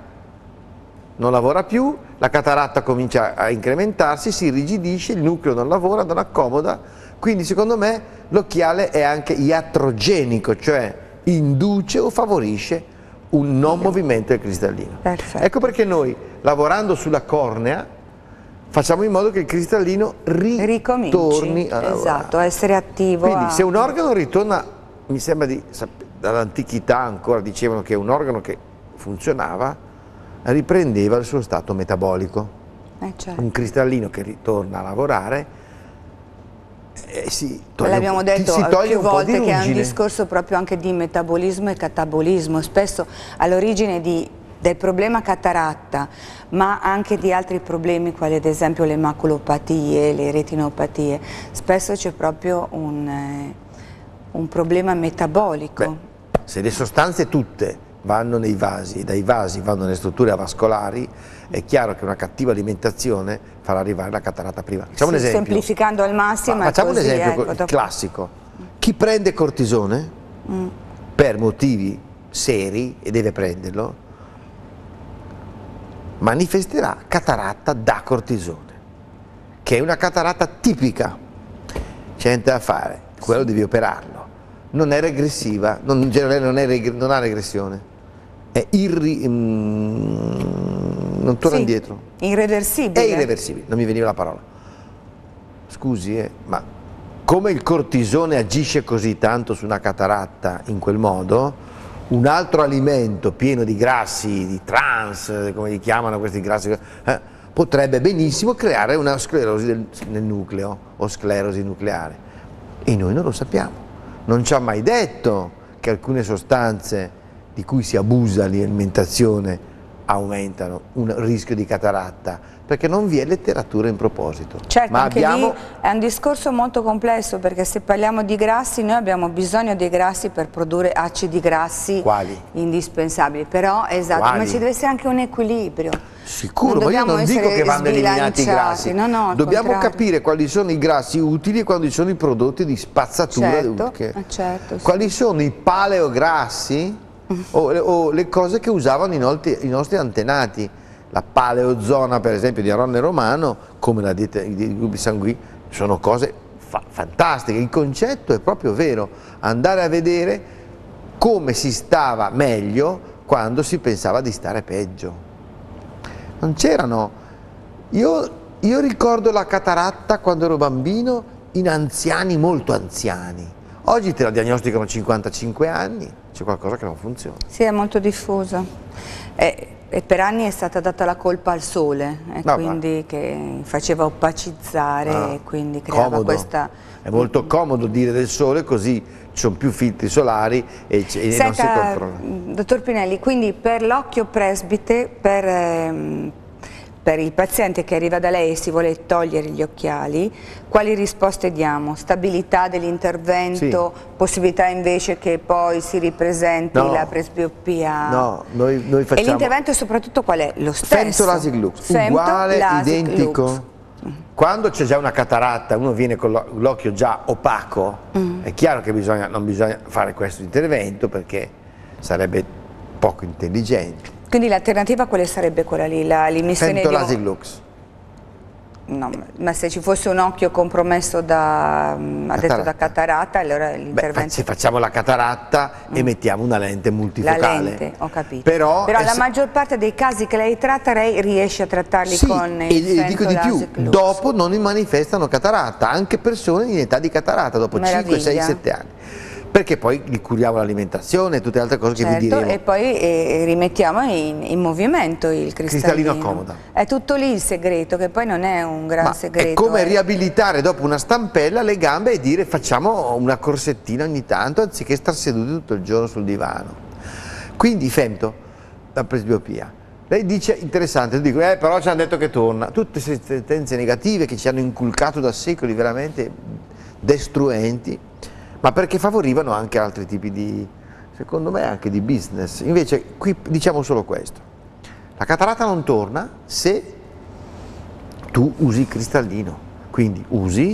non lavora più, la cataratta comincia a incrementarsi, si irrigidisce, il nucleo non lavora, non accomoda, quindi secondo me l'occhiale è anche iatrogenico, cioè induce o favorisce un non movimento del cristallino. Perfetto. Ecco perché noi, lavorando sulla cornea, facciamo in modo che il cristallino ritorni a lavorare. Esatto, a essere attivo. Quindi a... se un organo ritorna, mi sembra di, dall'antichità ancora dicevano che un organo che funzionava riprendeva il suo stato metabolico. Eh, certo. Un cristallino che ritorna a lavorare eh, si toglie, l'abbiamo detto si toglie più un po' di volte che è un ruggine. discorso proprio anche di metabolismo e catabolismo, spesso all'origine di del problema cataratta, ma anche di altri problemi quali ad esempio le maculopatie, le retinopatie. Spesso c'è proprio un, eh, un problema metabolico. Beh, se le sostanze tutte vanno nei vasi e dai vasi vanno nelle strutture avascolari, è chiaro che una cattiva alimentazione farà arrivare la cataratta prima. Facciamo Sì, un esempio. semplificando al massimo. Ma facciamo così, un esempio ecco, dopo... classico. Chi prende cortisone mm. per motivi seri, e deve prenderlo, manifesterà cataratta da cortisone, che è una cataratta tipica. C'è niente da fare, quello devi operarlo. Non è regressiva, non, in generale non, è reg non ha regressione, è irri, mm, non torna sì, indietro. Irreversibile. È irreversibile, non mi veniva la parola. Scusi, eh, ma come il cortisone agisce così tanto su una cataratta in quel modo, un altro alimento pieno di grassi, di trans, come li chiamano questi grassi, eh, potrebbe benissimo creare una sclerosi del, nel nucleo o sclerosi nucleare. E noi non lo sappiamo. Non ci ha mai detto che alcune sostanze di cui si abusa l'alimentazione aumentano un rischio di cataratta, perché non vi è letteratura in proposito. Certo, ma anche abbiamo... lì è un discorso molto complesso, perché se parliamo di grassi noi abbiamo bisogno dei grassi per produrre acidi grassi Quali? indispensabili, però esatto, Quali? ma ci deve essere anche un equilibrio. Sicuro, non ma io non dico che vanno eliminati i grassi, no, no, dobbiamo contrario. capire quali sono i grassi utili e quali sono i prodotti di spazzatura, certo, che... certo, sì. quali sono i paleograssi o, o le cose che usavano i nostri, i nostri antenati. La paleozona per esempio di Aronne Romano, come la dieta dei gruppi sanguigni, sono cose fa fantastiche. Il concetto è proprio vero, andare a vedere come si stava meglio quando si pensava di stare peggio. Non c'erano, io, io ricordo la cataratta quando ero bambino in anziani molto anziani. Oggi te la diagnosticano a cinquantacinque anni, c'è qualcosa che non funziona. Sì, è molto diffuso. E, e per anni è stata data la colpa al sole, e no, quindi che faceva opacizzare no, e quindi creava comodo. questa... È molto comodo dire del sole, così ci sono più filtri solari e, e Senta, non si controlla. Dottor Pinelli, quindi per l'occhio presbite, per... Ehm, per il paziente che arriva da lei e si vuole togliere gli occhiali, quali risposte diamo? Stabilità dell'intervento, sì. Possibilità invece che poi si ripresenti no. la presbiopia? No, noi, noi facciamo... E l'intervento soprattutto qual è? Lo stesso? Femto LASIK Lux, uguale, identico. Lux. Quando c'è già una cataratta, uno viene con l'occhio già opaco, mm. è chiaro che bisogna, non bisogna fare questo intervento perché sarebbe poco intelligente. Quindi l'alternativa quale sarebbe quella lì? L'immissione Femto di... LASIK Lux. No, ma se ci fosse un occhio compromesso da, ha detto da cataratta, allora l'intervento... Se facciamo la cataratta mm. e mettiamo una lente multifocale. La lente, ho capito. Però, Però la se... maggior parte dei casi che lei tratta, lei riesce a trattarli sì, con il e dico di più, Lux. Dopo non manifestano cataratta, anche persone in età di cataratta, dopo cinque, sei, sette anni. Perché poi li curiamo l'alimentazione e tutte le altre cose certo, che vi diremo. E poi eh, rimettiamo in, in movimento il cristallino. Cristallino comodo. È tutto lì il segreto, che poi non è un gran Ma segreto. È come eh. riabilitare dopo una stampella le gambe e dire facciamo una corsettina ogni tanto anziché star seduti tutto il giorno sul divano. Quindi femto, la presbiopia. Lei dice, interessante, dico, eh, però ci hanno detto che torna. Tutte queste sentenze negative che ci hanno inculcato da secoli veramente destruenti, ma perché favorivano anche altri tipi di, secondo me, anche di business. Invece qui diciamo solo questo: la cataratta non torna se tu usi il cristallino, quindi usi,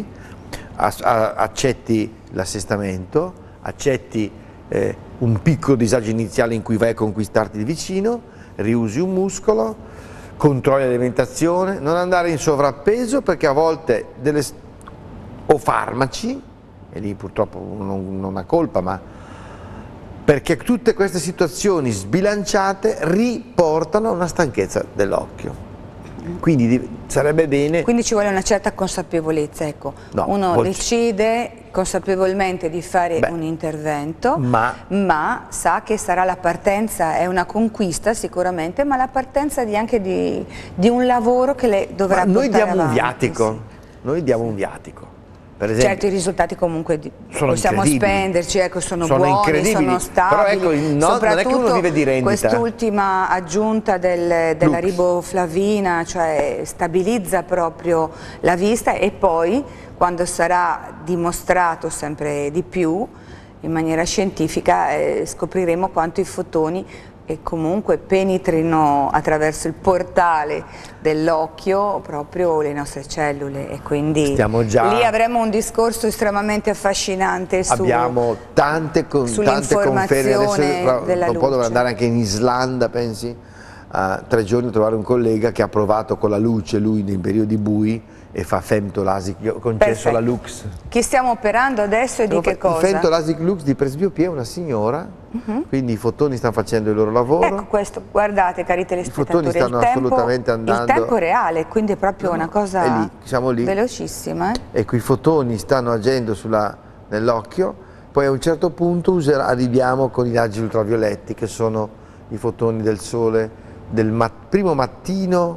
accetti l'assestamento, accetti eh, un piccolo disagio iniziale in cui vai a conquistarti il vicino, riusi un muscolo, controlli l'alimentazione, non andare in sovrappeso perché a volte delle, o farmaci, e lì purtroppo non, non ha colpa, ma perché tutte queste situazioni sbilanciate riportano a una stanchezza dell'occhio. Quindi sarebbe bene... Quindi ci vuole una certa consapevolezza, ecco. No, uno vol- decide consapevolmente di fare Beh, un intervento, ma... ma sa che sarà la partenza, è una conquista sicuramente, ma la partenza di anche di, di un lavoro che le dovrà Ma noi portare diamo avanti, un viatico, sì. noi diamo un viatico. Per esempio, certo, i risultati comunque di, sono possiamo incredibili. spenderci, ecco, sono, Sono buoni, incredibili. sono stabili. Però ecco, no, non è che uno vive di rendita. Quest'ultima aggiunta del, della Lux. riboflavina, cioè stabilizza proprio la vista, e poi quando sarà dimostrato sempre di più in maniera scientifica eh, scopriremo quanto i fotoni e comunque penetrino attraverso il portale dell'occhio proprio le nostre cellule, e quindi già... lì avremo un discorso estremamente affascinante su, abbiamo tante, con, tante conferme adesso, della tra un po' dovrò luce. andare anche in Islanda, pensi, a tre giorni a trovare un collega che ha provato con la luce lui nei periodi bui e fa femtolasic, io ho concesso Perfetto. la Lux. Chi stiamo operando adesso e di che cosa? Il femtolasic Lux di presbiopia è una signora, uh-huh. quindi i fotoni stanno facendo il loro lavoro. Ecco questo, guardate cari telespettatori, i fotoni stanno il tempo, assolutamente andando. Il tempo reale, quindi è proprio no, una cosa è lì, siamo lì. velocissima. Eh? Ecco, i fotoni stanno agendo nell'occhio, poi a un certo punto userà, arriviamo con i raggi ultravioletti, che sono i fotoni del sole del mat primo mattino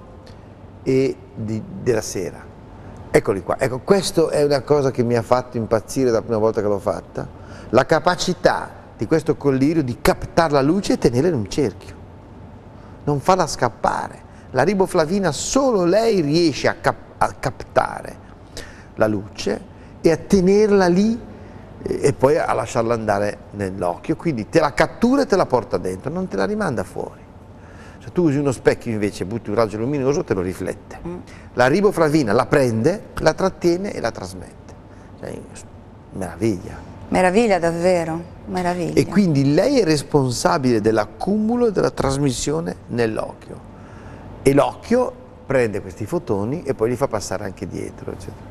e di, della sera. Eccoli qua, ecco, questa è una cosa che mi ha fatto impazzire la prima volta che l'ho fatta, la capacità di questo collirio di captare la luce e tenerla in un cerchio, non farla scappare. La riboflavina solo lei riesce a, cap a captare la luce e a tenerla lì e, e poi a lasciarla andare nell'occhio, quindi te la cattura e te la porta dentro, non te la rimanda fuori. Se tu usi uno specchio invece, butti un raggio luminoso, te lo riflette. Mm. La riboflavina la prende, la trattiene e la trasmette. Cioè, meraviglia. Meraviglia davvero, meraviglia. E quindi lei è responsabile dell'accumulo e della trasmissione nell'occhio. E l'occhio prende questi fotoni e poi li fa passare anche dietro, eccetera.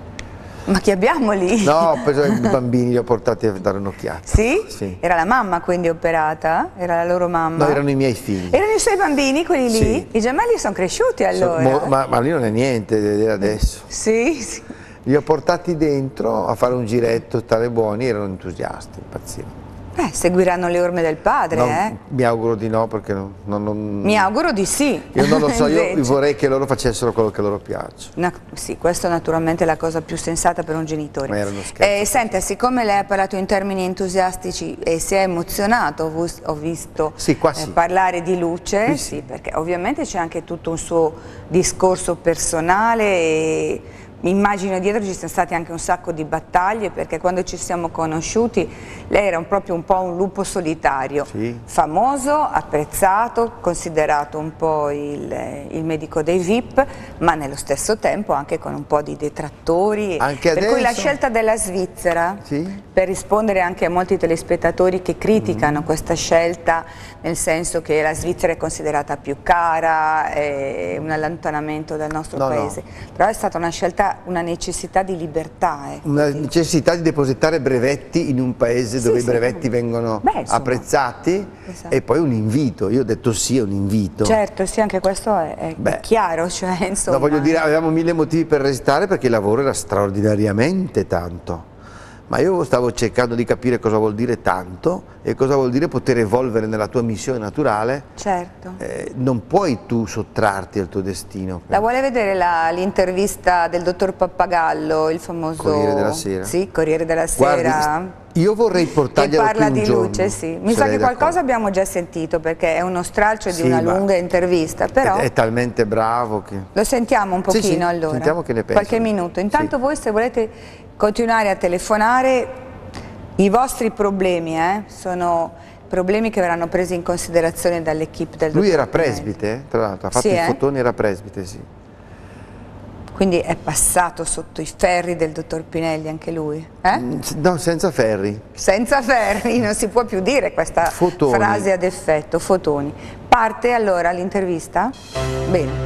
Ma chi abbiamo lì? No, ho preso i bambini, li ho portati a dare un'occhiata. Sì? Sì? Era la mamma quindi operata? Era la loro mamma? No, erano i miei figli. Erano i suoi bambini quelli lì? Sì. I gemelli sono cresciuti allora? So, ma, ma lì non è niente adesso. Sì, sì. Li ho portati dentro a fare un giretto, stare buoni, erano entusiasti, impazzivano. Eh, seguiranno le orme del padre, no, eh? Mi auguro di no, perché non, non, non... Mi auguro di sì. Io non lo so, io vorrei che loro facessero quello che loro piace. No, sì, questo naturalmente è la cosa più sensata per un genitore. Ma era uno scherzo. Eh, senta, siccome lei ha parlato in termini entusiastici e si è emozionato, ho, ho visto sì, qua eh, sì. parlare di luce, sì, sì, perché ovviamente c'è anche tutto un suo discorso personale e immagino dietro ci siano stati anche un sacco di battaglie, perché quando ci siamo conosciuti lei era un, proprio un po' un lupo solitario, sì. famoso, apprezzato, considerato un po' il, il medico dei V I P, ma nello stesso tempo anche con un po' di detrattori. Anche per adesso? cui la scelta della Svizzera, sì. per rispondere anche a molti telespettatori che criticano mm. questa scelta, nel senso che la Svizzera è considerata più cara, è un allontanamento dal nostro no, paese, no. però è stata una scelta, una necessità di libertà. Ecco, una di... necessità di depositare brevetti in un paese sì, dove sì, i brevetti sì. vengono Beh, apprezzati, esatto. E poi un invito, io ho detto sì, è un invito. Certo, sì, anche questo è, è, è chiaro, cioè, insomma. No, voglio dire, avevamo mille motivi per restare perché il lavoro era straordinariamente tanto. Ma io stavo cercando di capire cosa vuol dire tanto e cosa vuol dire poter evolvere nella tua missione naturale. Certo. Eh, non puoi tu sottrarti al tuo destino. La vuole vedere l'intervista del dottor Pappagallo, il famoso... Corriere della Sera? Sì, Corriere della Sera. Guardi, io vorrei portarglielo che parla qui un di giorno, luce, sì. Mi sa che qualcosa abbiamo già sentito, perché è uno stralcio sì, di una lunga intervista, però... È, è talmente bravo che... Lo sentiamo un pochino, sì, sì, allora. Sentiamo che ne pensa. Qualche minuto. Intanto sì. voi, se volete continuare a telefonare, i vostri problemi eh, sono problemi che verranno presi in considerazione dall'equipe del dottor Lui era Pinelli. presbite, tra l'altro, ha fatto sì, i eh? fotoni, era presbite, sì. Quindi è passato sotto i ferri del dottor Pinelli anche lui? Eh? No, senza ferri. Senza ferri, non si può più dire questa fotoni. Frase ad effetto, fotoni. Parte allora l'intervista? Bene.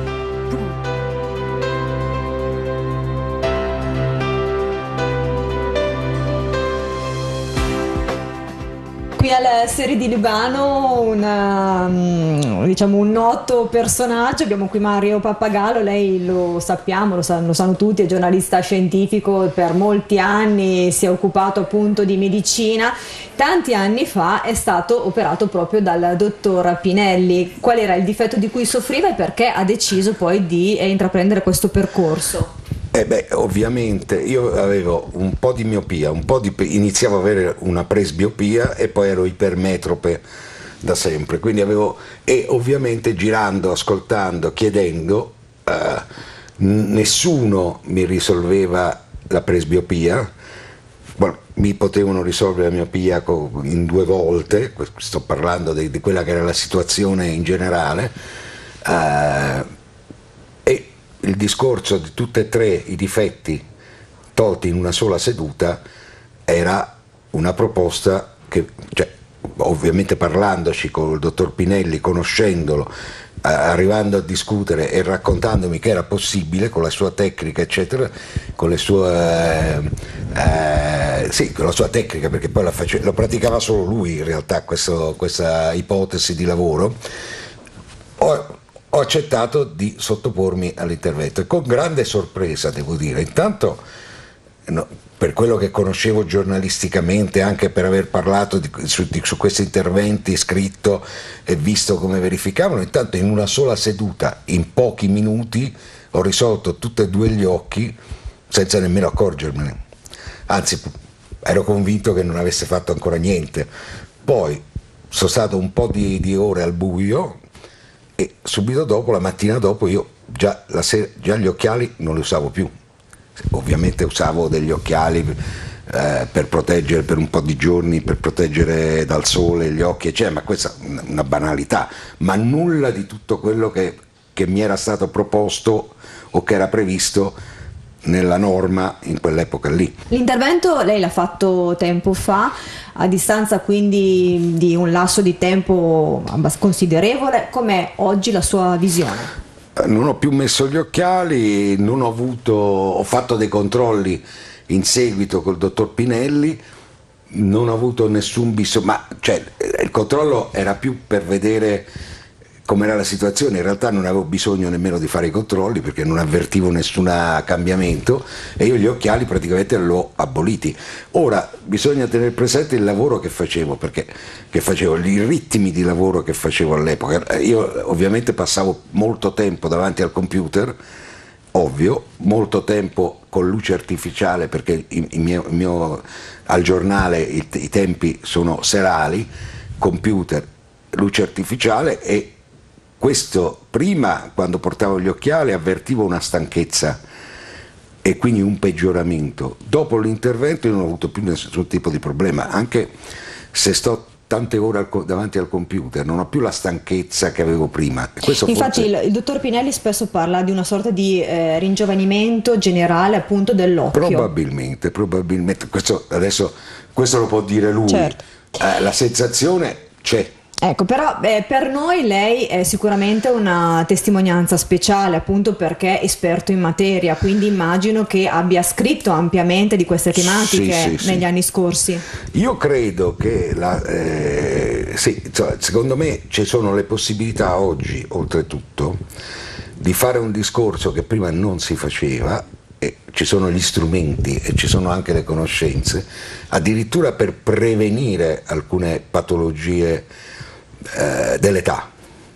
qui alle Serie di Libano un, diciamo, un noto personaggio. Abbiamo qui Mario Pappagallo, lei lo sappiamo, lo, sa, lo sanno tutti, è giornalista scientifico, per molti anni si è occupato appunto di medicina. Tanti anni fa è stato operato proprio dal dottor Pinelli. Qual era il difetto di cui soffriva e perché ha deciso poi di eh, intraprendere questo percorso? Eh beh, ovviamente io avevo un po' di miopia, un po' di, iniziavo ad avere una presbiopia e poi ero ipermetrope da sempre, quindi avevo, e ovviamente girando, ascoltando, chiedendo, eh, nessuno mi risolveva la presbiopia. Bueno, mi potevano risolvere la miopia in due volte, sto parlando di, di quella che era la situazione in generale, eh, e il discorso di tutti e tre i difetti tolti in una sola seduta era una proposta che, cioè, ovviamente parlandoci con il dottor Pinelli, conoscendolo, eh, arrivando a discutere e raccontandomi che era possibile con la sua tecnica eccetera, con le sue eh, sì, con la sua tecnica, perché poi la face, lo praticava solo lui in realtà questo, questa ipotesi di lavoro, ho, ho accettato di sottopormi all'intervento e con grande sorpresa, devo dire. Intanto, no, per quello che conoscevo giornalisticamente, anche per aver parlato di, su, di, su questi interventi, scritto e visto come verificavano, intanto in una sola seduta, in pochi minuti, ho risolto tutti e due gli occhi senza nemmeno accorgermene. Anzi, ero convinto che non avesse fatto ancora niente. Poi sono stato un po' di, di ore al buio e subito dopo, la mattina dopo, io già, la sera, già gli occhiali non li usavo più. Ovviamente usavo degli occhiali eh, per proteggere per un po' di giorni, per proteggere dal sole gli occhi, eccetera, ma questa è una banalità, ma nulla di tutto quello che, che mi era stato proposto o che era previsto nella norma in quell'epoca lì. L'intervento lei l'ha fatto tempo fa, a distanza quindi di un lasso di tempo considerevole. Com'è oggi la sua visione? Non ho più messo gli occhiali, non ho avuto, ho fatto dei controlli in seguito col dottor Pinelli, non ho avuto nessun bisogno, ma cioè, il controllo era più per vedere com'era la situazione, in realtà non avevo bisogno nemmeno di fare i controlli perché non avvertivo nessun cambiamento e io gli occhiali praticamente li ho aboliti. Ora bisogna tenere presente il lavoro che facevo, perché che facevo, i ritmi di lavoro che facevo all'epoca. Io ovviamente passavo molto tempo davanti al computer, ovvio, molto tempo con luce artificiale perché il mio, il mio, al giornale i, i tempi sono serali, computer, luce artificiale, e questo prima, quando portavo gli occhiali, avvertivo una stanchezza e quindi un peggioramento. Dopo l'intervento io non ho avuto più nessun tipo di problema, anche se sto tante ore al, davanti al computer, non ho più la stanchezza che avevo prima. Questo Infatti forse... il, il dottor Pinelli spesso parla di una sorta di eh, ringiovanimento generale appunto dell'occhio. Probabilmente, probabilmente, questo, adesso questo lo può dire lui, certo. eh, la sensazione c'è. Ecco, però eh, per noi lei è sicuramente una testimonianza speciale, appunto perché è esperto in materia, quindi immagino che abbia scritto ampiamente di queste tematiche sì, sì, negli sì. anni scorsi. Io credo che, la, eh, sì, cioè, secondo me ci sono le possibilità oggi, oltretutto, di fare un discorso che prima non si faceva, e ci sono gli strumenti e ci sono anche le conoscenze, addirittura per prevenire alcune patologie Eh, dell'età,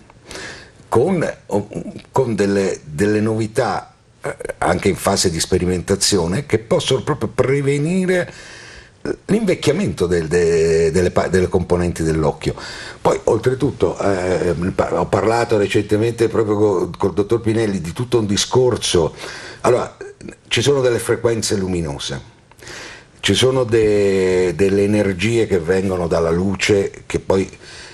con, con delle, delle novità eh, anche in fase di sperimentazione che possono proprio prevenire l'invecchiamento del, de, delle, delle componenti dell'occhio. Poi oltretutto eh, ho parlato recentemente proprio col, col dottor Pinelli di tutto un discorso. Allora, ci sono delle frequenze luminose, ci sono de, delle energie che vengono dalla luce che poi,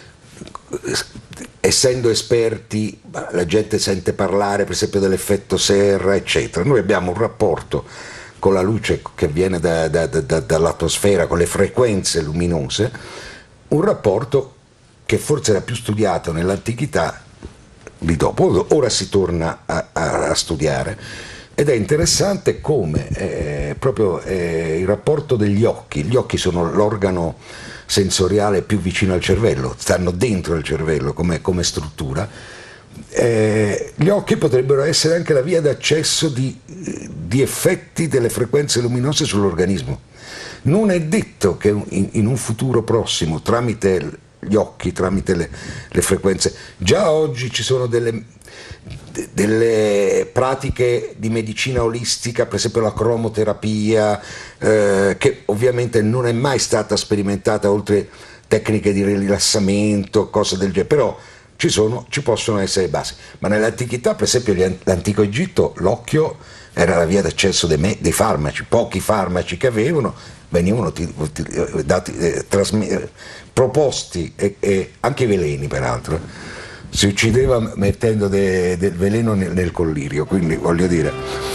essendo esperti, la gente sente parlare per esempio dell'effetto serra eccetera. Noi abbiamo un rapporto con la luce che viene da, da, da, dall'atmosfera, con le frequenze luminose, un rapporto che forse era più studiato nell'antichità di dopo, ora si torna a, a, a studiare, ed è interessante come eh, proprio eh, il rapporto degli occhi, gli occhi sono l'organo sensoriale più vicino al cervello, stanno dentro il cervello come, come struttura. Eh, gli occhi potrebbero essere anche la via d'accesso di, di effetti delle frequenze luminose sull'organismo. Non è detto che in, in un futuro prossimo, tramite gli occhi, tramite le, le frequenze, già oggi ci sono delle, delle pratiche di medicina olistica, per esempio la cromoterapia, eh, che ovviamente non è mai stata sperimentata, oltre tecniche di rilassamento, cose del genere, però ci sono, ci possono essere basi. Ma nell'antichità, per esempio l'antico Egitto, l'occhio era la via d'accesso dei, dei farmaci, pochi farmaci che avevano venivano ti, ti, dati, eh, trasmi, proposti, e, e anche i veleni peraltro, si uccideva mettendo de, del veleno nel, nel collirio, quindi voglio dire.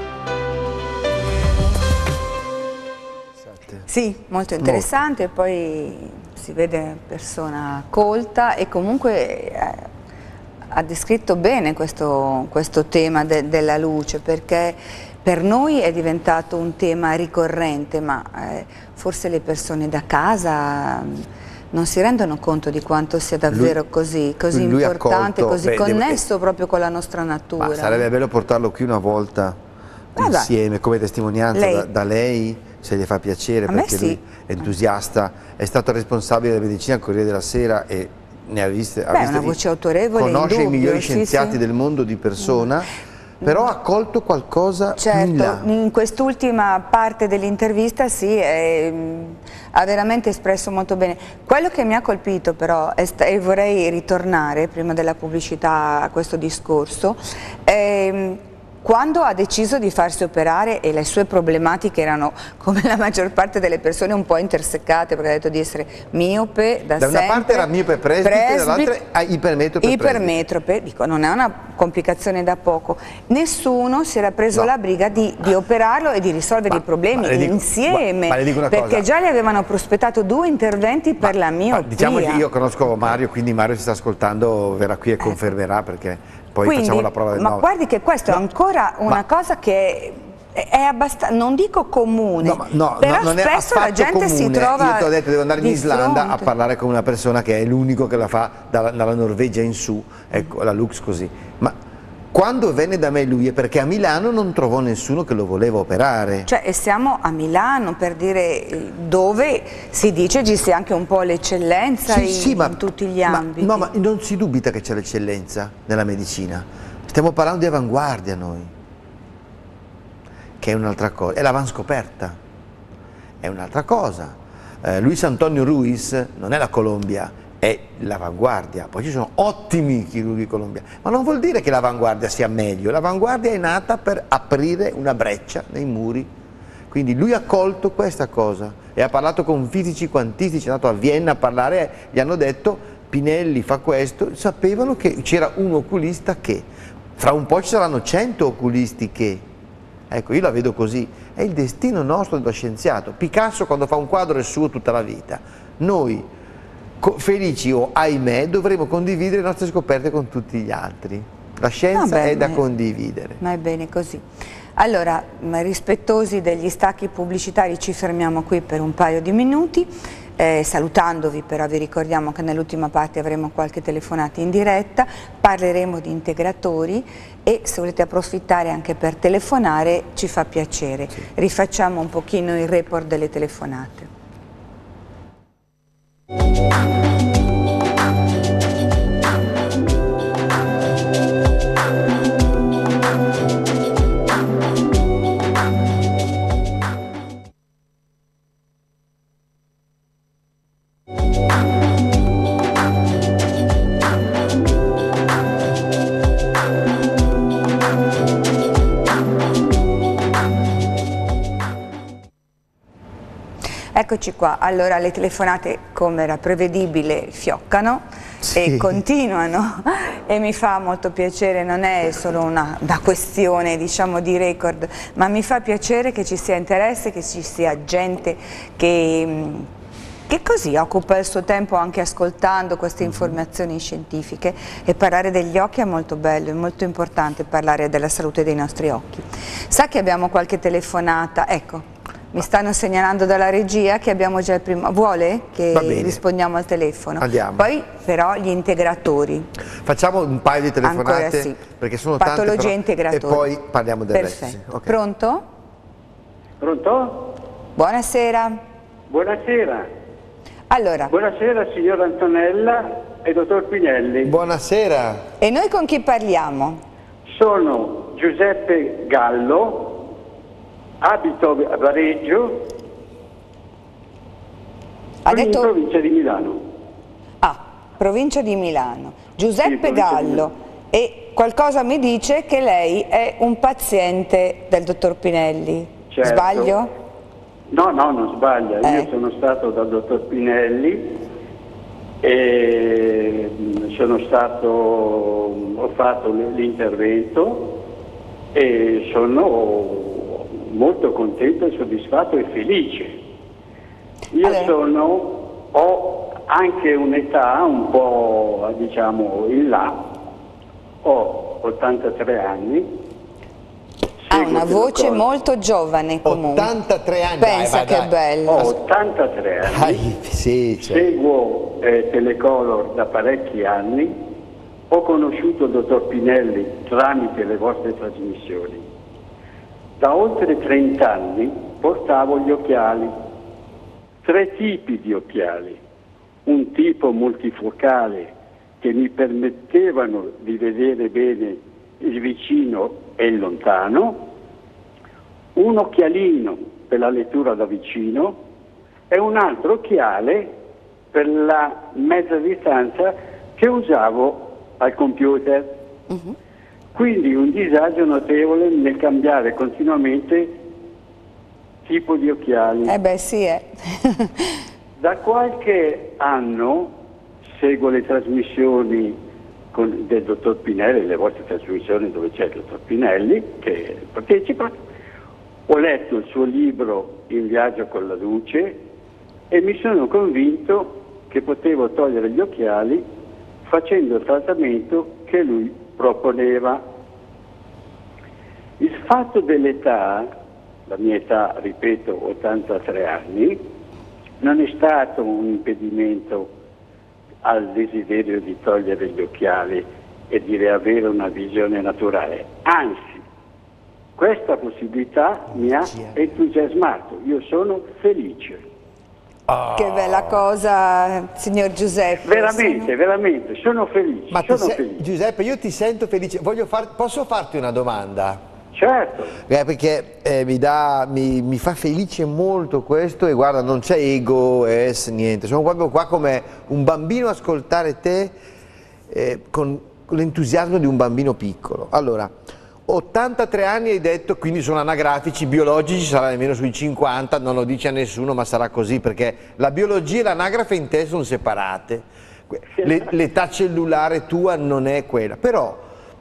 Sì, molto interessante, molto. Poi si vede persona colta e comunque eh, ha descritto bene questo, questo tema de, della luce, perché per noi è diventato un tema ricorrente, ma eh, forse le persone da casa non si rendono conto di quanto sia davvero lui, così, così lui importante, accolto, così beh, connesso devo, proprio con la nostra natura. Ma sarebbe bello portarlo qui una volta ah, insieme, beh. come testimonianza lei. Da, da lei, se gli fa piacere, a perché sì. lui è entusiasta, è stato responsabile della medicina al Corriere della Sera e ne ha viste, ha beh, visto una voce autorevole, conosce indubbio, i migliori sì, scienziati sì. del mondo di persona. Mm. Però ha colto qualcosa certo, in là. In quest'ultima parte dell'intervista sì, è, ha veramente espresso molto bene. Quello che mi ha colpito però, è, e vorrei ritornare prima della pubblicità a questo discorso, è, quando ha deciso di farsi operare e le sue problematiche erano, come la maggior parte delle persone, un po' intersecate, perché ha detto di essere miope da, da sempre. Da una parte era miope presbite, dall'altra ipermetrope Ipermetrope, dico, non è una complicazione da poco. Nessuno si era preso no. la briga di, di operarlo e di risolvere ma, i problemi dico, ma, insieme, ma le dico una perché cosa. già gli avevano prospettato due interventi per ma, la miopia. Diciamo che io conosco Mario, quindi Mario si sta ascoltando, verrà qui e confermerà, perché poi Quindi, facciamo la prova del ma nove. guardi che questo no, è ancora una ma, cosa che è abbastanza, non dico comune, no, no, però no, non spesso è la gente comune. si trova. Io ti ho detto, devo andare in Islanda fronte. a parlare con una persona che è l'unico che la fa dalla, dalla Norvegia in su, ecco, la Lux così. Ma quando venne da me lui è perché a Milano non trovò nessuno che lo voleva operare. Cioè, e siamo a Milano, per dire, dove si dice ci sia anche un po' l'eccellenza sì, in, sì, ma, in tutti gli ma, ambiti. No, ma non si dubita che c'è l'eccellenza nella medicina. Stiamo parlando di avanguardia noi, che è un'altra cosa, è l'avanscoperta, è un'altra cosa. Eh, Luis Antonio Ruiz non è la Colombia, è l'avanguardia. Poi ci sono ottimi chirurghi colombiani, ma non vuol dire che l'avanguardia sia meglio. L'avanguardia è nata per aprire una breccia nei muri. Quindi lui ha colto questa cosa e ha parlato con fisici quantistici, è andato a Vienna a parlare, gli hanno detto Pinelli fa questo, sapevano che c'era un oculista che, fra un po' ci saranno cento oculisti che, ecco, io la vedo così, è il destino nostro dello scienziato. Picasso quando fa un quadro è suo tutta la vita, noi felici o ahimè dovremo condividere le nostre scoperte con tutti gli altri. La scienza Vabbè, è da ma è, condividere. Ma è bene così. Allora, rispettosi degli stacchi pubblicitari, ci fermiamo qui per un paio di minuti, eh, salutandovi, però vi ricordiamo che nell'ultima parte avremo qualche telefonata in diretta, parleremo di integratori e se volete approfittare anche per telefonare ci fa piacere. Sì. Rifacciamo un pochino il report delle telefonate. Eccoci qua, allora le telefonate come era prevedibile fioccano sì. e continuano e mi fa molto piacere, non è solo una, una questione diciamo di record, ma mi fa piacere che ci sia interesse, che ci sia gente che, che così occupa il suo tempo anche ascoltando queste informazioni scientifiche e parlare degli occhi è molto bello, è molto importante parlare della salute dei nostri occhi. Sa che abbiamo qualche telefonata, ecco. Mi stanno segnalando dalla regia che abbiamo già il primo. Vuole che rispondiamo al telefono? Andiamo. Poi però gli integratori. Facciamo un paio di telefonate. Ancora sì. Perché sono patologie tante, però, integratori. E poi parliamo del Perfetto. resto. Sì. Okay. Pronto? Pronto? Buonasera. Buonasera. Allora. Buonasera signor Antonella e dottor Pinelli. Buonasera. E noi con chi parliamo? Sono Giuseppe Gallo. Abito a Vareggio, ha detto... in provincia di Milano. Ah, provincia di Milano. Giuseppe sì, Gallo. E qualcosa mi dice che lei è un paziente del dottor Pinelli. Certo. Sbaglio? No, no, non sbaglia. Eh. Io sono stato dal dottor Pinelli e sono stato, ho fatto l'intervento e sono molto contento e soddisfatto e felice. Io allora. sono, ho anche un'età un po' diciamo in là, ho ottantatré anni. Ha una voce molto giovane comunque. ottantatré anni. Pensa dai, che dai. bello. Ho ottantatré anni. Dai, sì, cioè. Seguo eh, Telecolor da parecchi anni. Ho conosciuto il dottor Pinelli tramite le vostre trasmissioni. Da oltre trenta anni portavo gli occhiali, tre tipi di occhiali, un tipo multifocale che mi permettevano di vedere bene il vicino e il lontano, un occhialino per la lettura da vicino e un altro occhiale per la mezza distanza che usavo al computer. Uh-huh. Quindi un disagio notevole nel cambiare continuamente tipo di occhiali. Eh beh sì, eh. Da qualche anno seguo le trasmissioni con, del dottor Pinelli, le vostre trasmissioni dove c'è il dottor Pinelli che partecipa. Ho letto il suo libro In viaggio con la luce e mi sono convinto che potevo togliere gli occhiali facendo il trattamento che lui proponeva. Il fatto dell'età, la mia età, ripeto, ottantatré anni, non è stato un impedimento al desiderio di togliere gli occhiali e di riavere una visione naturale. Anzi, questa possibilità mi ha entusiasmato. Io sono felice. Oh. Che bella cosa, signor Giuseppe. Veramente, sono... veramente, sono felice. Ma sono sei... felice. Giuseppe, io ti sento felice. Voglio far... Posso farti una domanda? Certo. Eh, perché eh, mi, dà, mi, mi fa felice molto questo e guarda, non c'è ego, es, niente. Sono proprio qua come un bambino a ascoltare te eh, con, con l'entusiasmo di un bambino piccolo. Allora, ottantatré anni hai detto, quindi sono anagrafici, biologici, sarà nemmeno sui cinquanta, non lo dice a nessuno, ma sarà così perché la biologia e l'anagrafe in te sono separate. L'età cellulare tua non è quella. Però,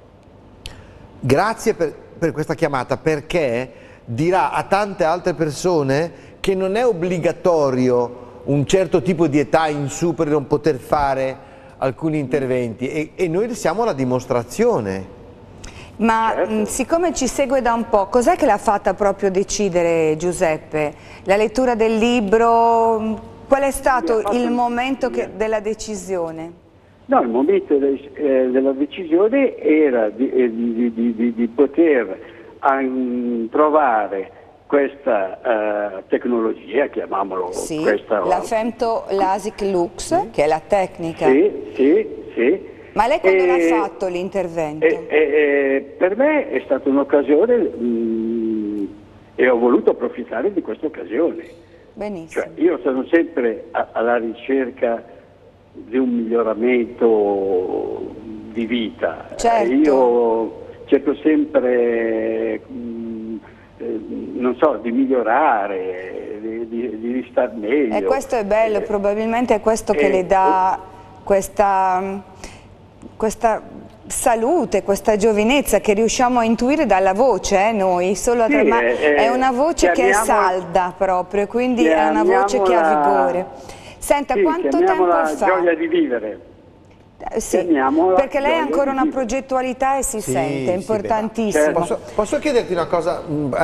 grazie per, per questa chiamata, perché dirà a tante altre persone che non è obbligatorio un certo tipo di età in su per non poter fare alcuni interventi e, e noi siamo la dimostrazione. Ma certo. mh, siccome ci segue da un po', cos'è che l'ha fatta proprio decidere Giuseppe? La lettura del libro? Qual è stato il momento che, della decisione? No, il momento de, eh, della decisione era di, eh, di, di, di, di poter um, provare questa uh, tecnologia, chiamiamolo sì, questa... la Femto Lasik Lux, sì. Che è la tecnica. Sì, sì, sì. Ma lei quando l'ha fatto l'intervento? E, e, e, per me è stata un'occasione mm, e ho voluto approfittare di questa occasione. Benissimo. Cioè, io sono sempre a, alla ricerca di un miglioramento di vita. Certo. Io cerco sempre, mh, eh, non so, di migliorare, di, di, di star meglio. E questo è bello, eh, probabilmente è questo che eh, le dà questa... questa salute, questa giovinezza che riusciamo a intuire dalla voce, eh, noi, solo sì, ma eh, è una voce che è salda proprio, quindi è una voce che ha vigore. Senta, sì, quanto tempo fa? Gioia di vivere. Eh, sì, perché lei ha ancora una progettualità e si sì, sente, è importantissimo. Sì, posso, posso chiederti una cosa? Eh,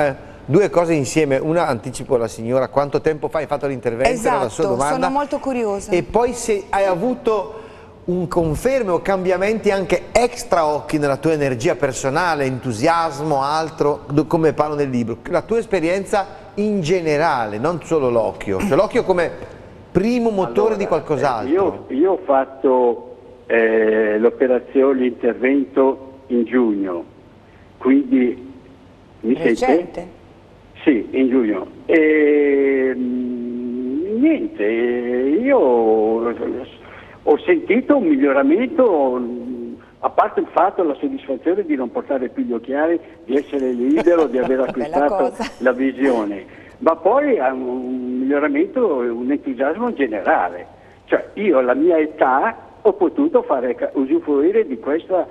Due cose insieme, una anticipo alla signora, quanto tempo fa hai fatto l'intervento? Esatto, la sua domanda, sono molto curiosa. E poi se hai avuto un conferme o cambiamenti anche extra occhi nella tua energia personale, entusiasmo, altro, come parlo nel libro, la tua esperienza in generale, non solo l'occhio, cioè l'occhio come primo motore allora, di qualcos'altro. Io, io ho fatto eh, l'operazione, l'intervento in giugno, quindi mi Recente? sente? Sì, in giugno. E, mh, niente, io ho sentito un miglioramento, a parte il fatto, la soddisfazione di non portare più gli occhiali, di essere libero, di aver acquistato la visione, ma poi ha un miglioramento, un entusiasmo generale. Cioè io alla mia età ho potuto fare usufruire di questa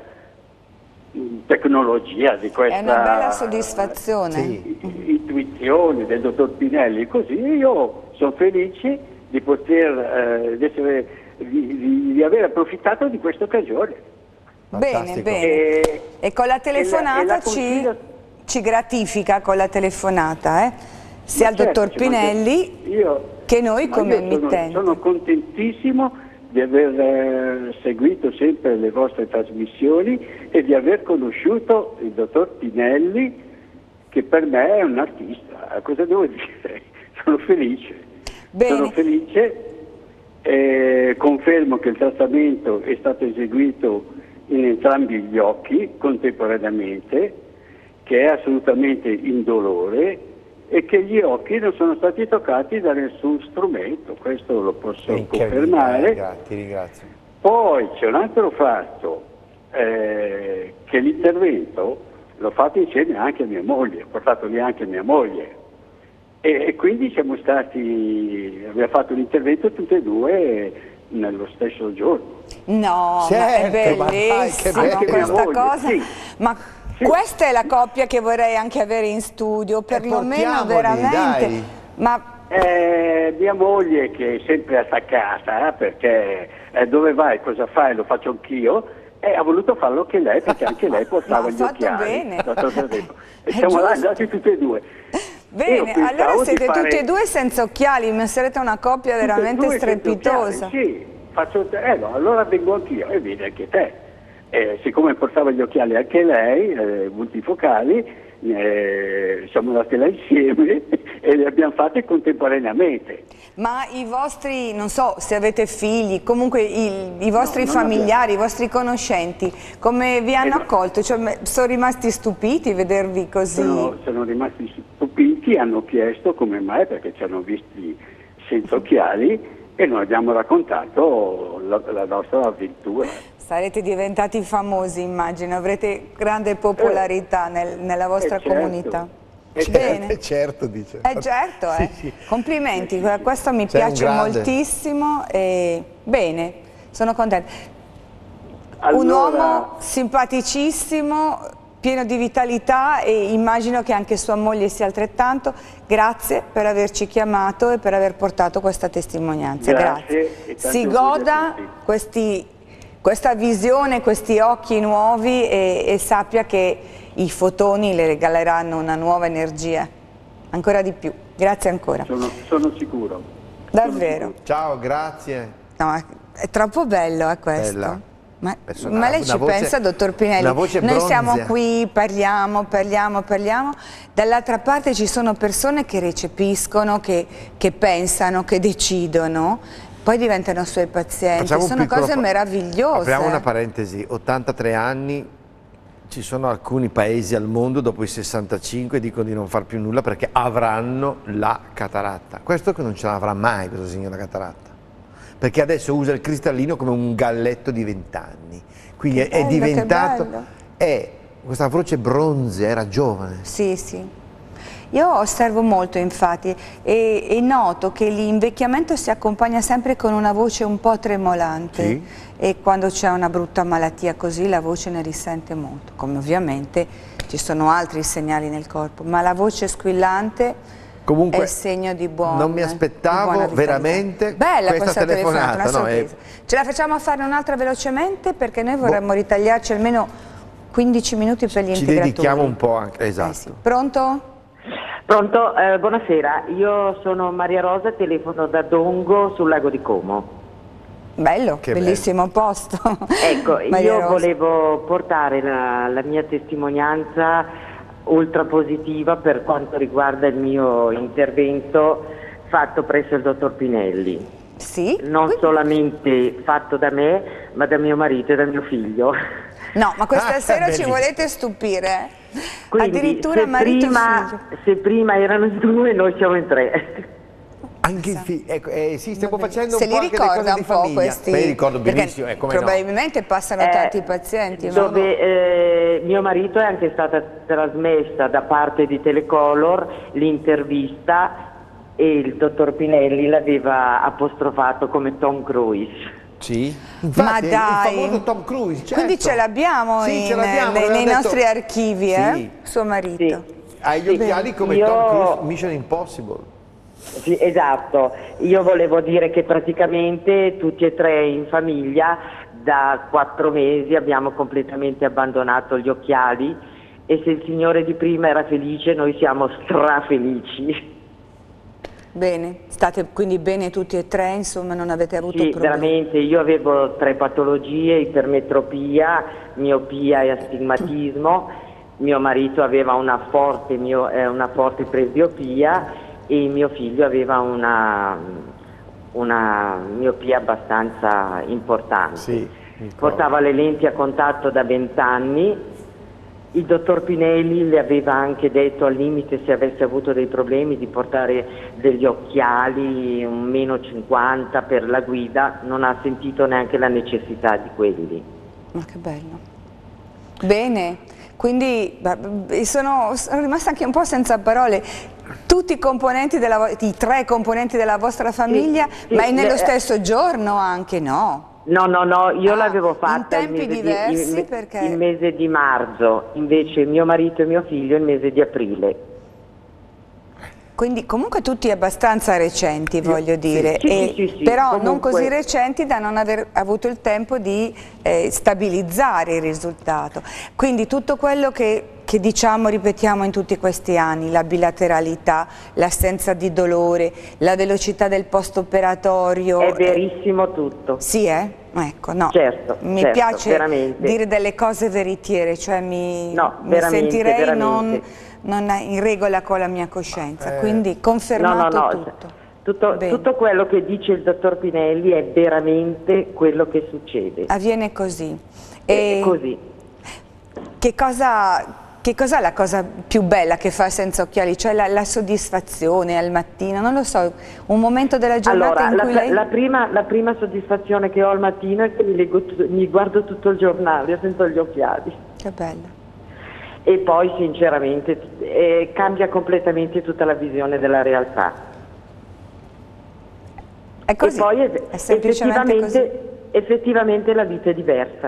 tecnologia, di questa è una bella soddisfazione. Sì. Intuizione del dottor Pinelli, così io sono felice di poter eh, di, essere, di, di, di aver approfittato di questa occasione. Bene, Fantastico. bene. E, e con la telefonata e la, e la ci, consiglio... ci gratifica con la telefonata, eh? sia il certo, dottor Pinelli io, che noi come emittenti. Sono, sono contentissimo di aver eh, seguito sempre le vostre trasmissioni e di aver conosciuto il dottor Pinelli, che per me è un artista. Cosa devo dire? Sono felice. Bene. Sono felice, eh, confermo che il trattamento è stato eseguito in entrambi gli occhi contemporaneamente, che è assolutamente indolore e che gli occhi non sono stati toccati da nessun strumento, questo lo posso confermare. Ti ringrazio. Poi c'è un altro fatto, eh, che l'intervento l'ho fatto insieme anche a mia moglie, ho portato lì anche mia moglie e, e quindi siamo stati, abbiamo fatto l'intervento tutte e due nello stesso giorno. No, certo, ma è ma dai, bellissimo che bello. questa Moglie, cosa. sì. Ma Sì. questa è la coppia che vorrei anche avere in studio, perlomeno portiamoli, veramente. dai. Ma Eh, mia moglie, che è sempre attaccata, eh, perché eh, dove vai, cosa fai, lo faccio anch'io, e ha voluto farlo anche lei, perché anche lei portava Ma ha gli fatto occhiali bene. da tanto tempo. E È siamo là giusto. andati tutti e due. Io bene, pensavo allora di siete fare tutti e due senza occhiali, ma sarete una coppia tutte e veramente due senza strepitosa. occhiali, sì, faccio, eh, no, allora vengo anch'io e vieni anche te. Eh, siccome portava gli occhiali anche lei, eh, multifocali, eh, siamo andati là insieme e li abbiamo fatti contemporaneamente. Ma i vostri, non so se avete figli, comunque i, i vostri No, non familiari, i vostri conoscenti, come vi hanno Eh no. accolto? Cioè, me- sono rimasti stupiti vedervi così? Sono, sono rimasti stupiti, hanno chiesto come mai, perché ci hanno visti senza occhiali e noi abbiamo raccontato la, la nostra avventura. Sarete diventati famosi, immagino, avrete grande popolarità nel- nella vostra eh, certo. comunità. Eh, Bene. certo, dice. Eh certo, eh. Sì, sì. Complimenti, questo mi Sei un piace grande. moltissimo e bene, sono contenta. Allora, Un uomo simpaticissimo, pieno di vitalità e immagino che anche sua moglie sia altrettanto. Grazie per averci chiamato e per aver portato questa testimonianza. Grazie e tanti Si auguri a goda tutti. questi, questa visione, questi occhi nuovi e, e sappia che i fotoni le regaleranno una nuova energia, ancora di più. Grazie ancora. sono, sono sicuro. Davvero. Ciao, grazie. No, ma è troppo bello eh, questo. Bella. Ma, Persona- ma lei una ci voce- pensa, dottor Pinelli? una voce Noi siamo bronzea. qui, parliamo, parliamo, parliamo. Dall'altra parte ci sono persone che recepiscono, che, che pensano, che decidono, poi diventano suoi pazienti. Facciamo un Sono piccolo cose pa- meravigliose. Apriamo una parentesi, ottantatré anni, ci sono alcuni paesi al mondo dopo i sessantacinque dicono di non far più nulla perché avranno la cataratta. Questo che non ce l'avrà mai, questo signor la cataratta. Perché adesso usa il cristallino come un galletto di vent'anni. Quindi Che è, è bello, diventato, che bello. è questa voce bronzea, era giovane. Sì, sì. Io osservo molto infatti e, e noto che l'invecchiamento si accompagna sempre con una voce un po' tremolante. Sì. E quando c'è una brutta malattia così la voce ne risente molto, come ovviamente ci sono altri segnali nel corpo, ma la voce squillante Comunque, è segno di buon non mi di aspettavo buona vitalità. veramente Bella questa questa telefonata, telefonata, una no, è- sorpresa. Ce la facciamo a fare un'altra velocemente perché noi vorremmo ritagliarci almeno quindici minuti per gli Ci integratori. dedichiamo un po' anche, Eh esatto. sì. Pronto? Pronto? Eh, buonasera, io sono Maria Rosa, telefono da Dongo sul lago di Como. Bello, Che bellissimo posto. Ecco, Maria io Rosa. volevo portare la, la mia testimonianza ultra positiva per quanto riguarda il mio intervento fatto presso il dottor Pinelli. Sì? Non Quindi- solamente fatto da me, ma da mio marito e da mio figlio. No, ma questa Ah, sera ci bellissimo. volete stupire. Quindi, Addirittura se marito prima, e figlio. se prima erano in due, noi siamo in tre. Anche il figlio, ecco, eh, sì, stiamo facendo Se un li po' anche delle ricorda cose un di po' famiglia. questi? Beh, ricordo perché benissimo, eh, come no. probabilmente passano Eh, tanti pazienti. ma- Dove eh, mio marito è anche stata trasmessa da parte di Telecolor l'intervista e il dottor Pinelli l'aveva apostrofato come Tom Cruise. Sì. Ma Infatti, è dai, il famoso Tom Cruise, certo. quindi ce l'abbiamo Sì, in- ce l'abbiamo, nei, l'aveva nei detto- nostri archivi, Sì. eh? Suo marito. Sì. Hai gli Sì, occhiali come io- Tom Cruise, Mission Impossible. Sì, esatto, io volevo dire che praticamente tutti e tre in famiglia da quattro mesi abbiamo completamente abbandonato gli occhiali e se il signore di prima era felice noi siamo strafelici. Bene, state quindi bene tutti e tre, insomma non avete avuto Sì, problemi. veramente, io avevo tre patologie, ipermetropia, miopia e astigmatismo, mio marito aveva una forte, mio, eh, una forte presbiopia e mio figlio aveva una, una miopia abbastanza importante. Sì, mi ricordo. Portava le lenti a contatto da vent'anni. Il dottor Pinelli le aveva anche detto al limite, se avesse avuto dei problemi, di portare degli occhiali, un meno cinquanta per la guida, non ha sentito neanche la necessità di quelli. Ma che bello. Bene, quindi beh, sono, sono rimasta anche un po' senza parole. Tutti i componenti della, vo- i tre componenti della vostra famiglia, sì, ma è nello le- stesso giorno anche, no? No, no, no, io Ah, l'avevo in fatta il tempi mese, diversi, di, il, perché- il mese di marzo, invece mio marito e mio figlio il mese di aprile. Quindi comunque tutti abbastanza recenti, voglio dire, Sì, e- sì, sì, sì, però non comunque- così recenti da non aver avuto il tempo di eh, stabilizzare il risultato. Quindi tutto quello che, che diciamo, ripetiamo in tutti questi anni, la bilateralità, l'assenza di dolore, la velocità del post-operatorio. È verissimo tutto. Sì, eh? Ecco, no. Certo, mi certo, piace veramente. dire delle cose veritiere, cioè mi, No, mi veramente, sentirei veramente. non, non in regola con la mia coscienza, Eh. quindi No, no, confermato no, tutto. tutto, Bene. tutto quello che dice il dottor Pinelli è veramente quello che succede. Avviene così. È E così. che cosa, che cos'è la cosa più bella che fa senza occhiali? Cioè la, la soddisfazione al mattino, non lo so, un momento della giornata Allora, in la, cui lei... la prima, la prima soddisfazione che ho al mattino è che mi, leggo tu- mi guardo tutto il giornale senza gli occhiali. Che bello. E poi sinceramente eh, cambia completamente tutta la visione della realtà. È così, e poi è semplicemente così. effettivamente, effettivamente la vita è diversa.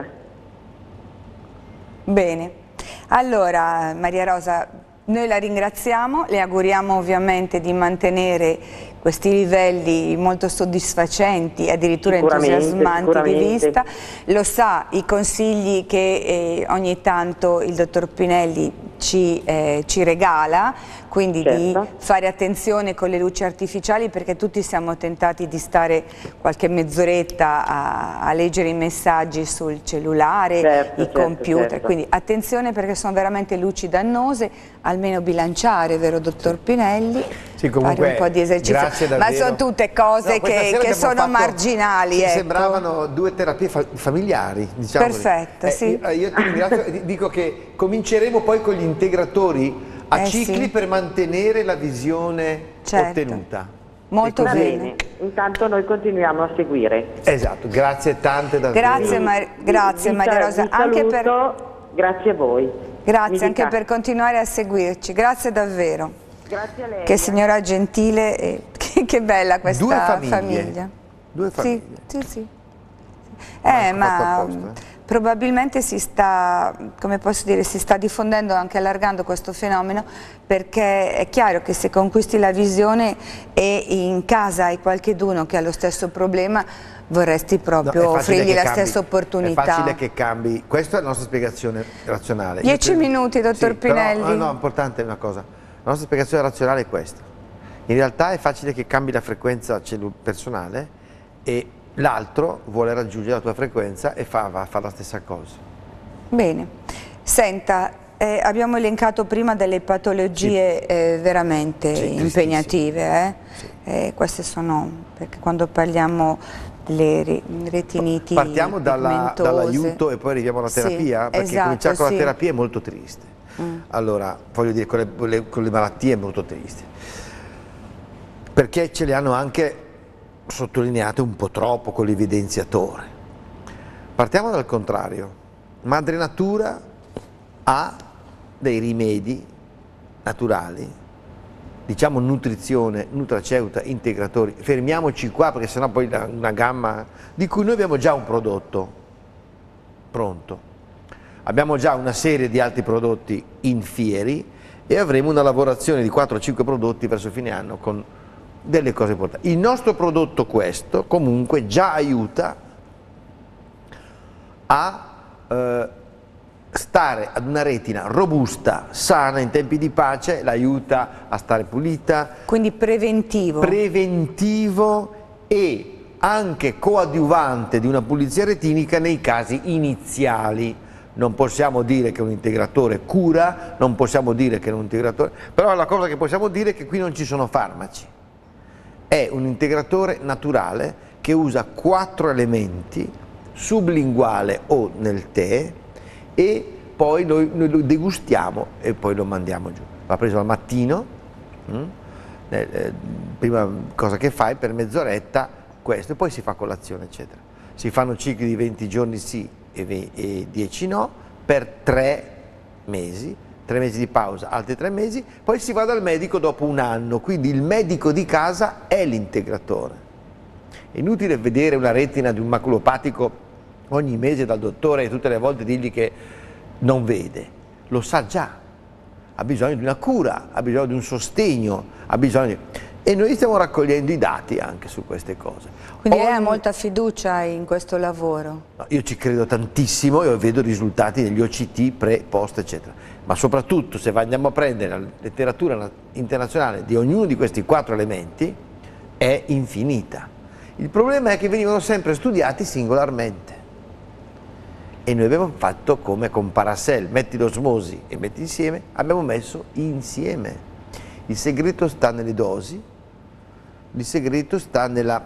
Bene, allora Maria Rosa, noi la ringraziamo, le auguriamo ovviamente di mantenere questi livelli molto soddisfacenti, addirittura Sicuramente, entusiasmanti di sicuramente. vista. Lo sa, i consigli che eh, ogni tanto il dottor Pinelli ci, eh, ci regala, quindi Certo. di fare attenzione con le luci artificiali, perché tutti siamo tentati di stare qualche mezz'oretta a, a leggere i messaggi sul cellulare, Certo, i certo, computer, certo. quindi attenzione perché sono veramente luci dannose, almeno bilanciare, vero dottor Pinelli? Sì, comunque, fare un po' di esercizio, grazie ma davvero. sono tutte cose No, questa che, sera che abbiamo sono fatto- marginali. sì, ecco. Sembravano due terapie fa- familiari, diciamo. Perfetto, sì. Io, io ti ringrazio e dico che cominceremo poi con gli integratori a Eh, cicli sì. per mantenere la visione Certo. ottenuta. Molto E Va così- bene. bene, intanto noi continuiamo a seguire. Esatto, grazie tante davvero. Grazie, Mar- grazie Vi- Maria vi Rosa, saluto, anche per, grazie a voi. grazie Mi anche dica. per continuare a seguirci, grazie davvero. Grazie a lei. Che signora gentile, e che, che bella questa Due famiglie. famiglia. Due Sì, famiglie. sì, sì. Ma Eh, anche ma fatto apposta, eh. probabilmente si sta, come posso dire, si sta diffondendo, anche allargando questo fenomeno, perché è chiaro che se conquisti la visione e in casa hai qualcheduno che ha lo stesso problema, vorresti No, proprio è facile offrirgli che la cambi, stessa opportunità. È facile che cambi, questa è la nostra spiegazione razionale. Dieci Io credo- minuti, dottor sì, però, Pinelli. ah, no, importante è una cosa. La nostra spiegazione razionale è questa. In realtà è facile che cambi la frequenza personale e l'altro vuole raggiungere la tua frequenza e fa, va a fare la stessa cosa. Bene. Senta, eh, abbiamo elencato prima delle patologie sì. eh, veramente sì, impegnative. Eh? Sì. Eh, queste sono, perché quando parliamo delle retiniti partiamo dall'aiuto dall e poi arriviamo alla terapia, sì, perché esatto, cominciare con sì. la terapia è molto triste. Mm. Allora, voglio dire, con le, le, con le malattie è molto triste, perché ce le hanno anche sottolineate un po' troppo con l'evidenziatore. Partiamo dal contrario. Madre Natura ha dei rimedi naturali, diciamo nutrizione, nutraceuta, integratori. Fermiamoci qua perché sennò poi una gamma di cui noi abbiamo già un prodotto pronto. Abbiamo già una serie di altri prodotti in fieri e avremo una lavorazione di quattro o cinque prodotti verso fine anno con delle cose importanti. Il nostro prodotto questo comunque già aiuta a eh, stare ad una retina robusta, sana, in tempi di pace, l'aiuta a stare pulita. Quindi preventivo. Preventivo e anche coadiuvante di una pulizia retinica nei casi iniziali. Non possiamo dire che un integratore cura, non possiamo dire che è un integratore, però la cosa che possiamo dire è che qui non ci sono farmaci. È un integratore naturale che usa quattro elementi sublinguale o nel tè e poi noi, noi lo degustiamo e poi lo mandiamo giù. Va preso al mattino, mh? Eh, eh, prima cosa che fai per mezz'oretta questo e poi si fa colazione eccetera. Si fanno cicli di venti giorni sì e, e dieci no per tre mesi, tre mesi di pausa, altri tre mesi, poi si va dal medico dopo un anno, quindi il medico di casa è l'integratore. È inutile vedere una retina di un maculopatico ogni mese dal dottore e tutte le volte dirgli che non vede, lo sa già, ha bisogno di una cura, ha bisogno di un sostegno, ha bisogno di... e noi stiamo raccogliendo i dati anche su queste cose. Quindi Ogni... lei ha molta fiducia in questo lavoro? No, io ci credo tantissimo e vedo risultati degli O C T, pre, post eccetera, ma soprattutto se andiamo a prendere la letteratura internazionale di ognuno di questi quattro elementi è infinita. Il problema è che venivano sempre studiati singolarmente. E noi abbiamo fatto come con Paracel, metti l'osmosi e metti insieme, abbiamo messo insieme. Il segreto sta nelle dosi, il segreto sta nella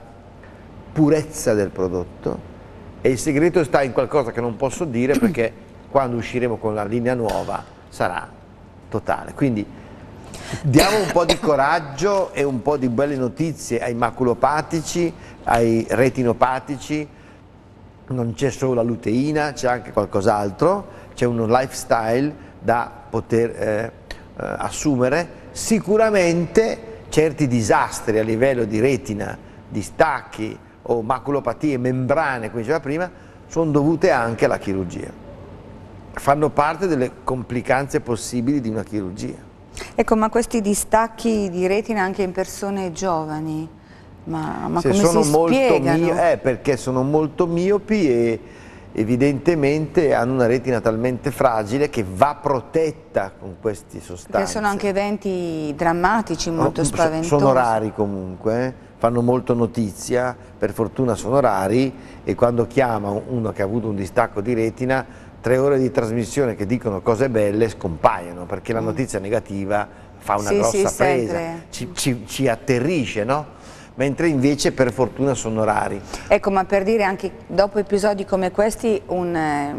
purezza del prodotto e il segreto sta in qualcosa che non posso dire perché quando usciremo con la linea nuova sarà totale. Quindi diamo un po' di coraggio e un po' di belle notizie ai maculopatici, ai retinopatici. Non c'è solo la luteina, c'è anche qualcos'altro, c'è uno lifestyle da poter eh, eh, assumere. Sicuramente certi disastri a livello di retina, di stacchi o maculopatie, membrane, come diceva prima, sono dovute anche alla chirurgia. Fanno parte delle complicanze possibili di una chirurgia. Ecco, ma questi distacchi di retina anche in persone giovani? Ma, ma come sono si molto spiegano? Mio, eh, perché sono molto miopi e evidentemente hanno una retina talmente fragile che va protetta con queste sostanze. Perché sono anche eventi drammatici, molto spaventosi. Sono rari comunque, eh? Fanno molto notizia, per fortuna sono rari e quando chiama uno che ha avuto un distacco di retina, tre ore di trasmissione che dicono cose belle scompaiono perché la notizia negativa fa una sì, grossa sì, presa, sempre. ci, ci, ci atterrisce, no? Mentre invece per fortuna sono rari. Ecco, ma per dire anche dopo episodi come questi un, eh,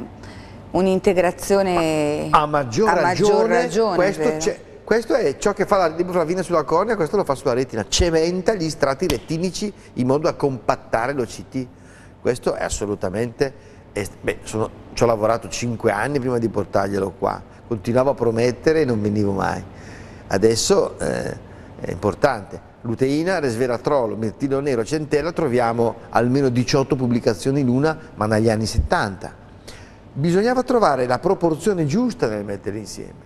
un'integrazione a maggior a ragione, maggior ragione questo, questo è ciò che fa la riboflavina sulla cornea, questo lo fa sulla retina, cementa gli strati retinici in modo da compattare l'O C T. Questo è assolutamente, beh, sono, ci ho lavorato cinque anni prima di portarglielo qua, continuavo a promettere e non venivo mai. Adesso eh, è importante. Luteina, resveratrolo, mirtillo nero, centella, troviamo almeno diciotto pubblicazioni in una, ma negli anni settanta. Bisognava trovare la proporzione giusta nel mettere insieme.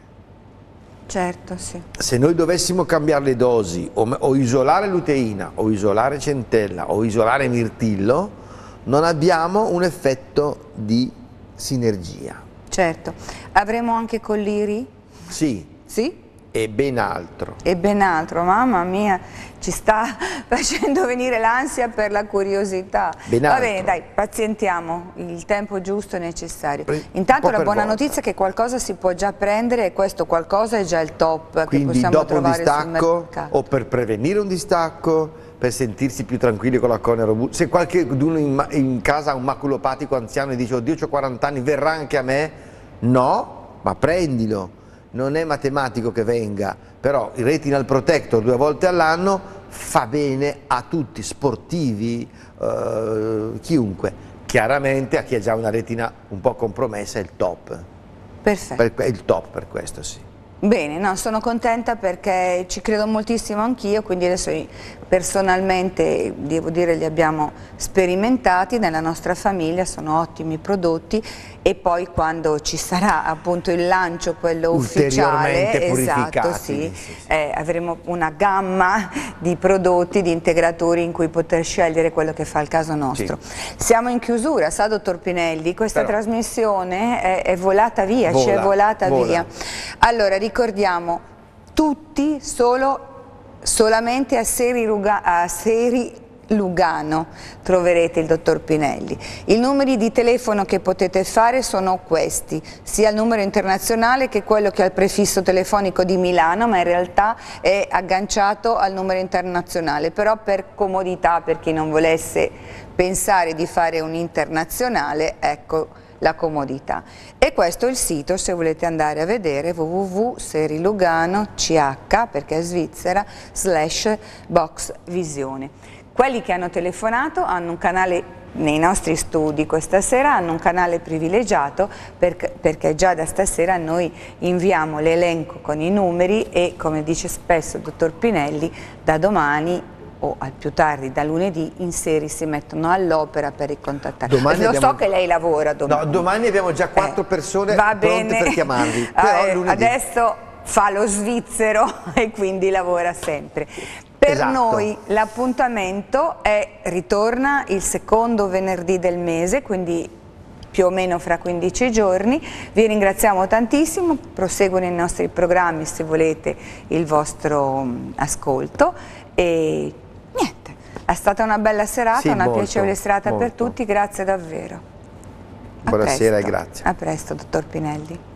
Certo, sì. Se noi dovessimo cambiare le dosi, o, o isolare luteina, o isolare centella, o isolare mirtillo, non abbiamo un effetto di sinergia. Certo. Avremo anche colliri? Sì. Sì? e ben altro. E ben altro, mamma mia, ci sta facendo venire l'ansia per la curiosità. Ben Va altro. bene, dai, pazientiamo, il tempo giusto e necessario. Pre- Intanto un po' la per buona volta. notizia è che qualcosa si può già prendere e questo qualcosa è già il top Quindi che possiamo dopo un trovare sul distacco mercato. o per prevenire un distacco, per sentirsi più tranquilli con la cornea robusta. Se qualcuno in, ma- in casa ha un maculopatico anziano e dice oddio c'ho quaranta anni, verrà anche a me? No, ma prendilo. Non è matematico che venga, però il retinal protector due volte all'anno fa bene a tutti, sportivi, eh, chiunque. Chiaramente a chi ha già una retina un po' compromessa è il top. Perfetto. Per, è il top per questo, sì. Bene, no, sono contenta perché ci credo moltissimo anch'io, quindi adesso personalmente devo dire li abbiamo sperimentati nella nostra famiglia, sono ottimi prodotti e poi quando ci sarà appunto il lancio, quello ufficiale, Ulteriormente esatto, purificati, sì, sì, sì. Eh, avremo una gamma di prodotti, di integratori in cui poter scegliere quello che fa il caso nostro. Sì. Siamo in chiusura, sa dottor Pinelli, questa Però. trasmissione è, è volata via, ci è Vola, volata vola. via. Allora ricordiamo tutti solo solamente a Seri, Ruga, a Seri Lugano troverete il dottor Pinelli. I numeri di telefono che potete fare sono questi, sia il numero internazionale che quello che ha il prefisso telefonico di Milano, ma in realtà è agganciato al numero internazionale, però per comodità, per chi non volesse pensare di fare un internazionale, ecco la comodità. E questo è il sito, se volete andare a vedere, w w w punto serilugano c h, perché è Svizzera, slash box visione. Quelli che hanno telefonato hanno un canale nei nostri studi questa sera, hanno un canale privilegiato perché, perché già da stasera noi inviamo l'elenco con i numeri e, come dice spesso il dottor Pinelli, da domani o al più tardi da lunedì in Seri si mettono all'opera per ricontattare. Domani Lo abbiamo... so che lei lavora domani. No, domani abbiamo già quattro Eh, persone va pronte bene. per chiamarvi. Però Eh, lunedì... Adesso fa lo svizzero e quindi lavora sempre. Per Esatto. noi l'appuntamento è, ritorna il secondo venerdì del mese, quindi più o meno fra quindici giorni. Vi ringraziamo tantissimo, proseguono i nostri programmi se volete il vostro mh, ascolto e niente, è stata una bella serata, Sì, una molto, piacevole serata per molto. tutti, grazie davvero. A Buonasera e presto. grazie. A presto, dottor Pinelli.